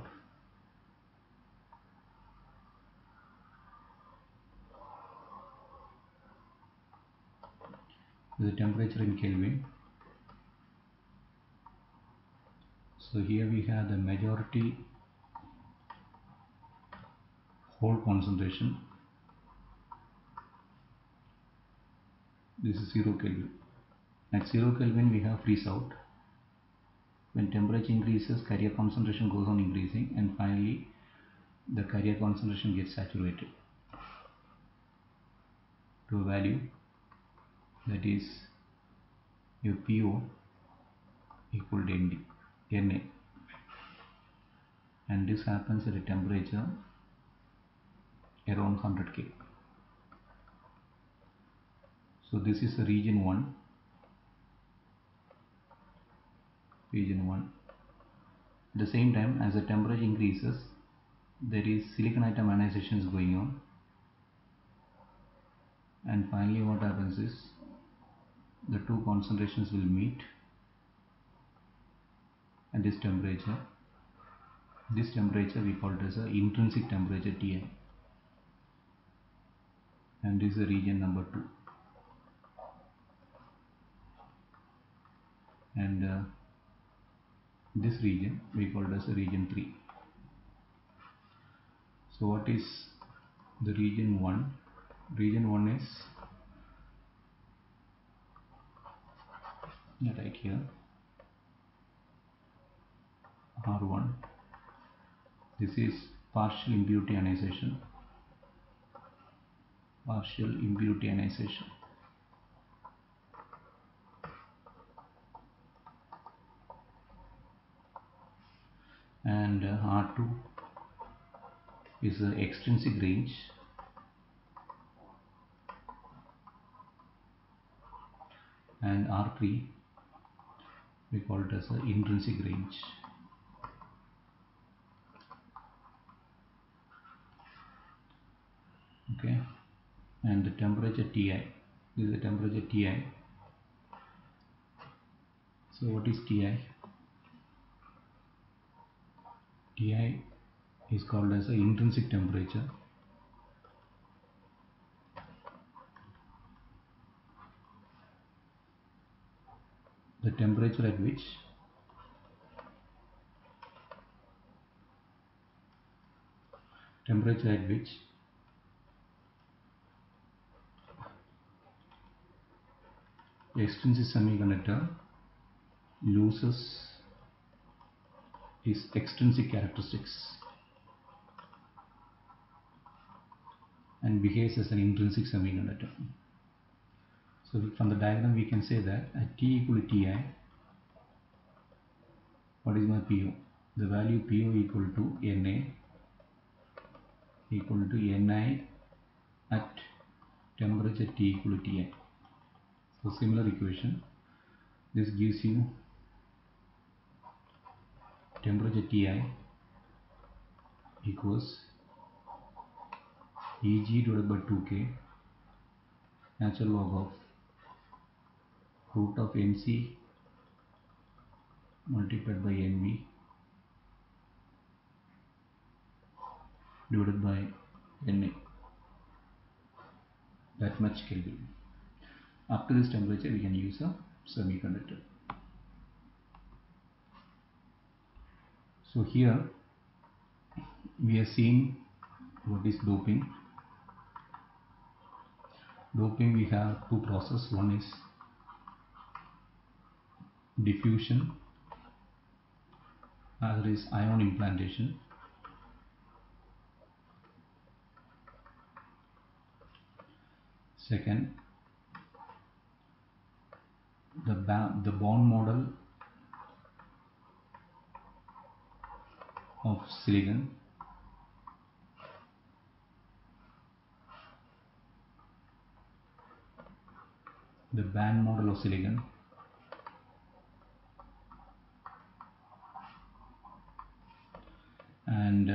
[SPEAKER 1] The temperature in Kelvin. So here we have the majority hole concentration. This is 0 Kelvin. At 0 Kelvin we have freeze out. When temperature increases, carrier concentration goes on increasing, and finally the carrier concentration gets saturated to a value that is your PO equal to Na, and this happens at a temperature around 100 K. So this is the region 1. At the same time, as the temperature increases, there is silicon atom ionization is going on, and finally what happens is the two concentrations will meet at this temperature. This temperature we call it as a intrinsic temperature Ti, and this is the region number 2. And this region we call it as region 3. So what is the region 1? Region 1 is right here, R1. This is partial impurity ionization. Partial impurity ionization. And R2 is the extrinsic range. And R3 we call it as the intrinsic range. Okay, and the temperature Ti, this is the temperature Ti. So what is Ti? Ti is called as the intrinsic temperature. The temperature at which the extrinsic semiconductor loses its extrinsic characteristics and behaves as an intrinsic semiconductor. So from the diagram we can say that at T equal to Ti, what is my PO? The value PO equal to Na equal to Ni at temperature T equal to Ti. So similar equation, this gives you temperature Ti equals Eg divided by 2k natural log of root of Nc multiplied by Nv divided by Na, that much Kelvin. Up to this temperature we can use a semiconductor. So here we are seeing what is doping. Doping, we have two processes. One is diffusion, other is ion implantation. Second, the bond model of silicon band model of silicon and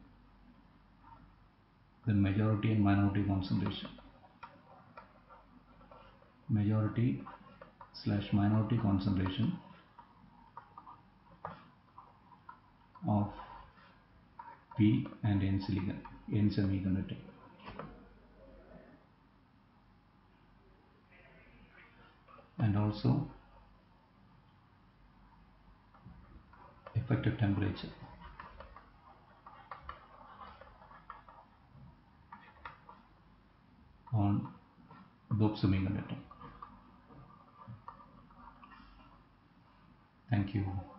[SPEAKER 1] the majority and minority concentration. Majority/minority concentration of P and N silicon, N semiconductor. And also effective temperature. On dope semiconductor. Thank you.